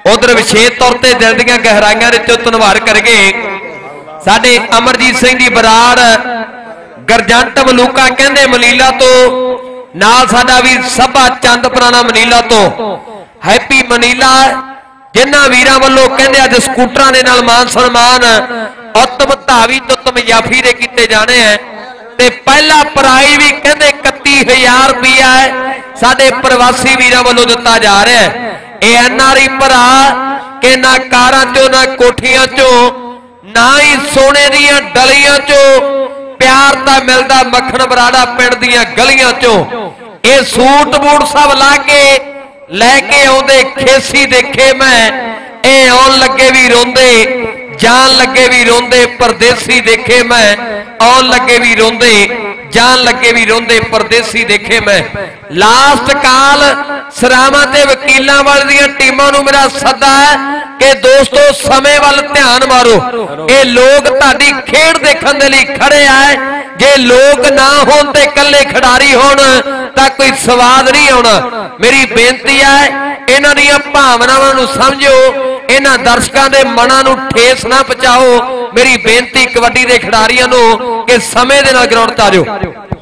ਉਧਰ ਵਿਸ਼ੇਸ਼ ਤੌਰ ਤੇ ਦਿਲ ਦੀਆਂ ਗਹਿਰਾਈਆਂ ਦੇ ਵਿੱਚੋਂ ਧੰਨਵਾਦ ਕਰਗੇ ਸਾਡੇ ਅਮਰਜੀਤ ਸਿੰਘ ਦੀ ਬਰਾੜ ਗਰਜੰਟ ਮਲੂਕਾ ਕਹਿੰਦੇ ਮਨੀਲਾ ਤੋਂ, ਨਾਲ ਸਾਡਾ ਵੀਰ ਸਭਾ ਚੰਦ ਪੁਰਾਣਾ ਮਨੀਲਾ ਤੋਂ, ਹੈਪੀ ਮਨੀਲਾ, ਜਿਨ੍ਹਾਂ ਵੀਰਾਂ ਵੱਲੋਂ ਕਹਿੰਦੇ ਅੱਜ ਸਕੂਟਰਾਂ ਦੇ ਨਾਲ ਮਾਨ ਸਨਮਾਨ ਉੱਤਮ ਧਾਵੀ ਤੇ ਉੱਤਮ ਜਾਫੀ ਦੇ ਕੀਤੇ ਜਾਣੇ ਆ ਤੇ ਪਹਿਲਾ ਪ੍ਰਾਈਜ਼ ਵੀ ਕਹਿੰਦੇ 31000 ਰੁਪਇਆ ਹੈ ਸਾਡੇ ਪ੍ਰਵਾਸੀ ਵੀਰਾਂ ਵੱਲੋਂ ਦਿੱਤਾ ਜਾ ਰਿਹਾ ਹੈ। ਇਹ ਐਨਆਰਆਈ ਭਰਾ ਕਿ ਨਾ ਕਾਰਾਂ ਚੋਂ ਨਾ ਕੋਠੀਆਂ ਚੋਂ ਨਾ ਹੀ ਸੋਨੇ ਦੀਆਂ ਡਲੀਆਂ ਚੋਂ ਪਿਆਰ ਤਾਂ ਮਿਲਦਾ ਮੱਖਣ ਬਰਾੜਾ ਪਿੰਡ ਦੀਆਂ ਗਲੀਆਂ ਚੋਂ। ਇਹ ਸੂਟ ਬੂਟ ਸਭ ਲਾ ਕੇ ਲੈ ਕੇ ਆਉਂਦੇ ਖੇਸੀ ਦੇਖੇ ਮੈਂ, ਇਹ ਆਉਣ ਲੱਗੇ ਵੀ ਰੋਂਦੇ ਜਾਣ ਲੱਗੇ ਵੀ ਰੋਂਦੇ ਪਰਦੇਸੀ ਦੇਖੇ ਮੈਂ, ਆਉਣ ਲੱਗੇ ਵੀ ਰੋਂਦੇ ਜਾਣ ਲੱਗੇ ਵੀ ਰੋਂਦੇ ਪਰਦੇਸੀ ਦੇਖੇ ਮੈਂ। ਲਾਸਟ ਕਾਲ ਸਰਾਵਾਂ ਤੇ ਵਕੀਲਾਂ ਵਾਲ ਦੀਆਂ ਟੀਮਾਂ ਨੂੰ ਮੇਰਾ ਸੱਦਾ ਹੈ ਕਿ ਦੋਸਤੋ ਸਮੇਂ ਵੱਲ ਧਿਆਨ ਮਾਰੋ। ਇਹ ਲੋਕ ਤੁਹਾਡੀ ਖੇਡ ਦੇਖਣ ਦੇ ਲਈ ਖੜੇ ਆਏ, ਜੇ ਲੋਕ ਨਾ ਹੋਣ ਤੇ ਇਕੱਲੇ ਖਿਡਾਰੀ ਹੋਣ ਤਾਂ ਕੋਈ ਸਵਾਦ ਨਹੀਂ ਆਉਣਾ। ਮੇਰੀ ਬੇਨਤੀ ਹੈ ਇਹਨਾਂ ਦੀਆਂ ਭਾਵਨਾਵਾਂ ਨੂੰ ਸਮਝੋ, ਇਹਨਾਂ ਦਰਸ਼ਕਾਂ ਦੇ ਮਨਾਂ ਨੂੰ ਠੇਸ ਨਾ ਪਹੁੰਚਾਓ। ਮੇਰੀ ਬੇਨਤੀ ਕਬੱਡੀ ਦੇ ਖਿਡਾਰੀਆਂ ਨੂੰ ਕਿ ਸਮੇਂ ਦੇ ਨਾਲ ਗਰਾਊਂਡ 'ਤੇ ਆ ਜਾਓ।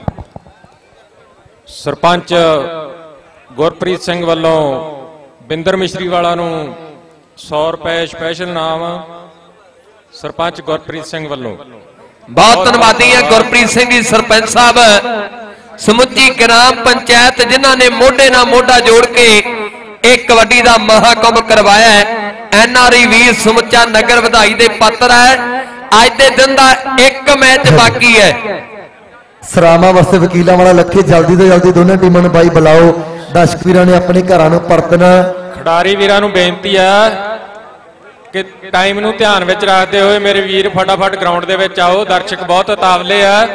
ਸਰਪੰਚ ਗੁਰਪ੍ਰੀਤ ਸਿੰਘ ਵੱਲੋਂ ਬਿੰਦਰ ਮਿਸ਼ਰੀ ਵਾਲਾ ਨੂੰ 100 ਰੁਪਏ ਸਪੈਸ਼ਲ ਨਾਮ ਸਰਪੰਚ ਗੁਰਪ੍ਰੀਤ ਸਿੰਘ ਵੱਲੋਂ। ਬਹੁਤ ਧੰਨਵਾਦੀ ਹੈ ਗੁਰਪ੍ਰੀਤ ਸਿੰਘ ਜੀ ਸਰਪੰਚ ਸਾਹਿਬ, ਸਮੁੱਚੀ ਗ੍ਰਾਮ ਪੰਚਾਇਤ ਜਿਨ੍ਹਾਂ ਨੇ ਮੋਢੇ ਨਾਲ ਮੋਢਾ ਜੋੜ ਕੇ ਇਹ ਕਬੱਡੀ ਦਾ ਮਹਾਕੁੰਭ ਕਰਵਾਇਆ ਹੈ। ਐਨਆਰਆਈ ਵੀਰ ਸਮੁੱਚਾ ਨਗਰ ਵਧਾਈ ਦੇ ਪਾਤਰ ਹੈ। ਅੱਜ ਦੇ ਦਿਨ ਦਾ ਇੱਕ ਮੈਚ ਬਾਕੀ ਹੈ। ਸਰਾਵਾਂ ਵਾਸਤੇ ਵਕੀਲਾਂ ਵਾਲਾ ਲੱਖੇ ਜਲਦੀ ਤੋਂ ਜਲਦੀ ਦੋਨਾਂ ਟੀਮਾਂ ਨੂੰ ਬਾਈ ਬੁਲਾਓ। ਦਰਸ਼ਕ ਵੀਰਾਂ ਨੇ ਆਪਣੇ ਘਰਾਂ ਨੂੰ ਪਰਤਣਾ। ਖਿਡਾਰੀ ਵੀਰਾਂ ਨੂੰ ਬੇਨਤੀ ਹੈ ਕਿ ਟਾਈਮ ਨੂੰ ਧਿਆਨ ਵਿੱਚ ਰੱਖਦੇ ਹੋਏ ਮੇਰੇ ਵੀਰ ਫਟਾਫਟ ਗਰਾਊਂਡ ਦੇ ਵਿੱਚ ਆਓ, ਦਰਸ਼ਕ ਬਹੁਤ ਉਤਾਵਲੇ ਆ।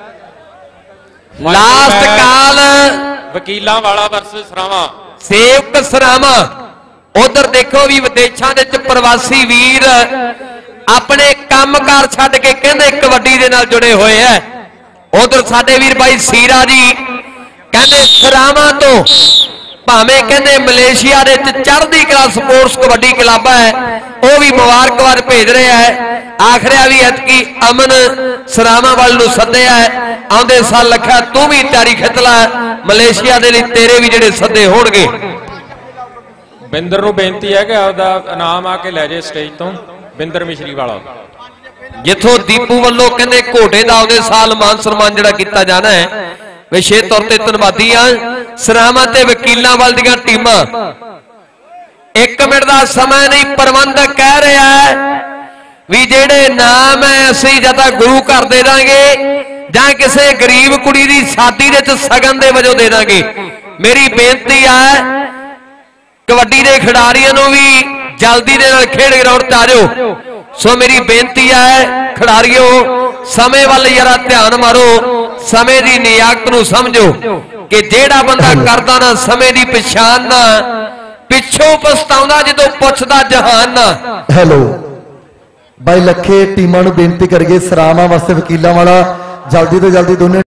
ਲਾਸਟ ਕਾਲ ਵਕੀਲਾਂ ਵਾਲਾ ਵਰਸਸ ਸਰਾਵਾਂ, ਸੇਵਕ ਸਰਾਵਾਂ। ਉਧਰ ਦੇਖੋ ਵੀ ਵਿਦੇਸ਼ਾਂ ਦੇ ਵਿੱਚ ਪ੍ਰਵਾਸੀ ਵੀਰ ਆਪਣੇ ਕੰਮਕਾਰ ਛੱਡ ਕੇ ਕਹਿੰਦੇ ਕਬੱਡੀ ਦੇ ਨਾਲ ਜੁੜੇ ਹੋਏ ਐ। ਉਧਰ ਸਾਡੇ ਵੀਰ ਬਾਈ ਸੀਰਾ ਜੀ ਕਹਿੰਦੇ ਸਰਾਵਾਂ ਤੋਂ, ਭਾਵੇਂ ਕਹਿੰਦੇ ਮਲੇਸ਼ੀਆ ਦੇ ਵਿੱਚ ਚੜ੍ਹਦੀ ਕਲਾ ਸਪੋਰਟਸ ਕਬੱਡੀ ਕਲੱਬ ਹੈ, ਉਹ ਵੀ ਮੁਬਾਰਕਬਾਦ ਭੇਜ ਰਿਹਾ ਹੈ। ਆਖਰਿਆ ਵੀ ਐਤਕੀ ਅਮਨ ਸਰਾਵਾਂ ਵੱਲ ਨੂੰ ਸੱਦਿਆ ਹੈ। ਆਉਂਦੇ ਸਾਲ ਲੱਖਾ ਤੂੰ ਵੀ ਤਿਆਰੀ ਖਿੱਚ ਲੈ, ਮਲੇਸ਼ੀਆ ਦੇ ਲਈ ਤੇਰੇ ਵੀ ਜਿਹੜੇ ਸੱਦੇ ਹੋਣਗੇ। ਬਿੰਦਰ ਨੂੰ ਬੇਨਤੀ ਹੈ ਕਿ ਆਪਦਾ ਇਨਾਮ ਆ ਕੇ ਲੈ ਜੇ ਸਟੇਜ ਤੋਂ। ਬਿੰਦਰ ਮਿਸ਼ਰੀ ਵਾਲਾ ਜਿੱਥੋਂ ਦੀਪੂ ਵੱਲੋਂ ਕਹਿੰਦੇ ਘੋੜੇ ਦਾ ਆਉਂਦੇ ਸਾਲ ਮਾਨ ਸਨਮਾਨ ਜਿਹੜਾ ਕੀਤਾ ਜਾਣਾ ਹੈ। ਵਿਸ਼ੇਸ਼ ਤੌਰ ਤੇ ਧੰਨਵਾਦੀ ਆ ਸਰਾਵਾਂ ਤੇ ਵਕੀਲਾਂ ਵੱਲ ਦੀਆਂ ਟੀਮਾਂ। 1 ਮਿੰਟ ਦਾ ਸਮਾਂ ਨਹੀਂ, ਪ੍ਰਬੰਧਕ ਕਹਿ ਰਿਹਾ ਹੈ ਵੀ ਜਿਹੜੇ ਨਾਮ ਹੈ ਅਸੀਂ ਜਾਂ ਤਾਂ ਗੁਰੂ ਘਰ ਦੇ ਦਾਂਗੇ ਜਾਂ ਕਿਸੇ ਗਰੀਬ ਕੁੜੀ ਦੀ ਸ਼ਾਦੀ ਦੇ ਵਿੱਚ ਸਗਨ ਦੇ ਵਜੋਂ ਦੇ ਦਾਂਗੇ। ਮੇਰੀ ਬੇਨਤੀ ਹੈ ਕਬੱਡੀ ਦੇ ਖਿਡਾਰੀਆਂ ਨੂੰ ਵੀ ਜਲਦੀ ਦੇ ਨਾਲ ਖੇਡ ਗਰਾਊਂਡ ਤੇ ਆ ਜਾਓ। ਸੋ ਮੇਰੀ ਬੇਨਤੀ ਹੈ ਖਿਡਾਰੀਓ ਸਮੇਂ ਵੱਲ ਜਰਾ ਧਿਆਨ ਮਾਰੋ, ਸਮੇਂ ਦੀ ਨਿਯਾਕਤ ਨੂੰ ਸਮਝੋ ਕਿ ਜਿਹੜਾ ਬੰਦਾ ਕਰਦਾ ਨਾ ਸਮੇਂ ਦੀ ਪਛਾਣ ਨਾ, ਪਿੱਛੋਂ ਪਛਤਾਉਂਦਾ ਜਦੋਂ ਪੁੱਛਦਾ ਜਹਾਨ ਨਾ। ਹੈਲੋ ਬਾਈ ਲੱਖੇ ਟੀਮਾਂ ਨੂੰ ਬੇਨਤੀ ਕਰੀਏ ਸਰਾਵਾਂ ਵਾਸਤੇ ਵਕੀਲਾਂ ਵਾਲਾ ਜਲਦੀ ਤੋਂ ਜਲਦੀ ਦੋਨੇ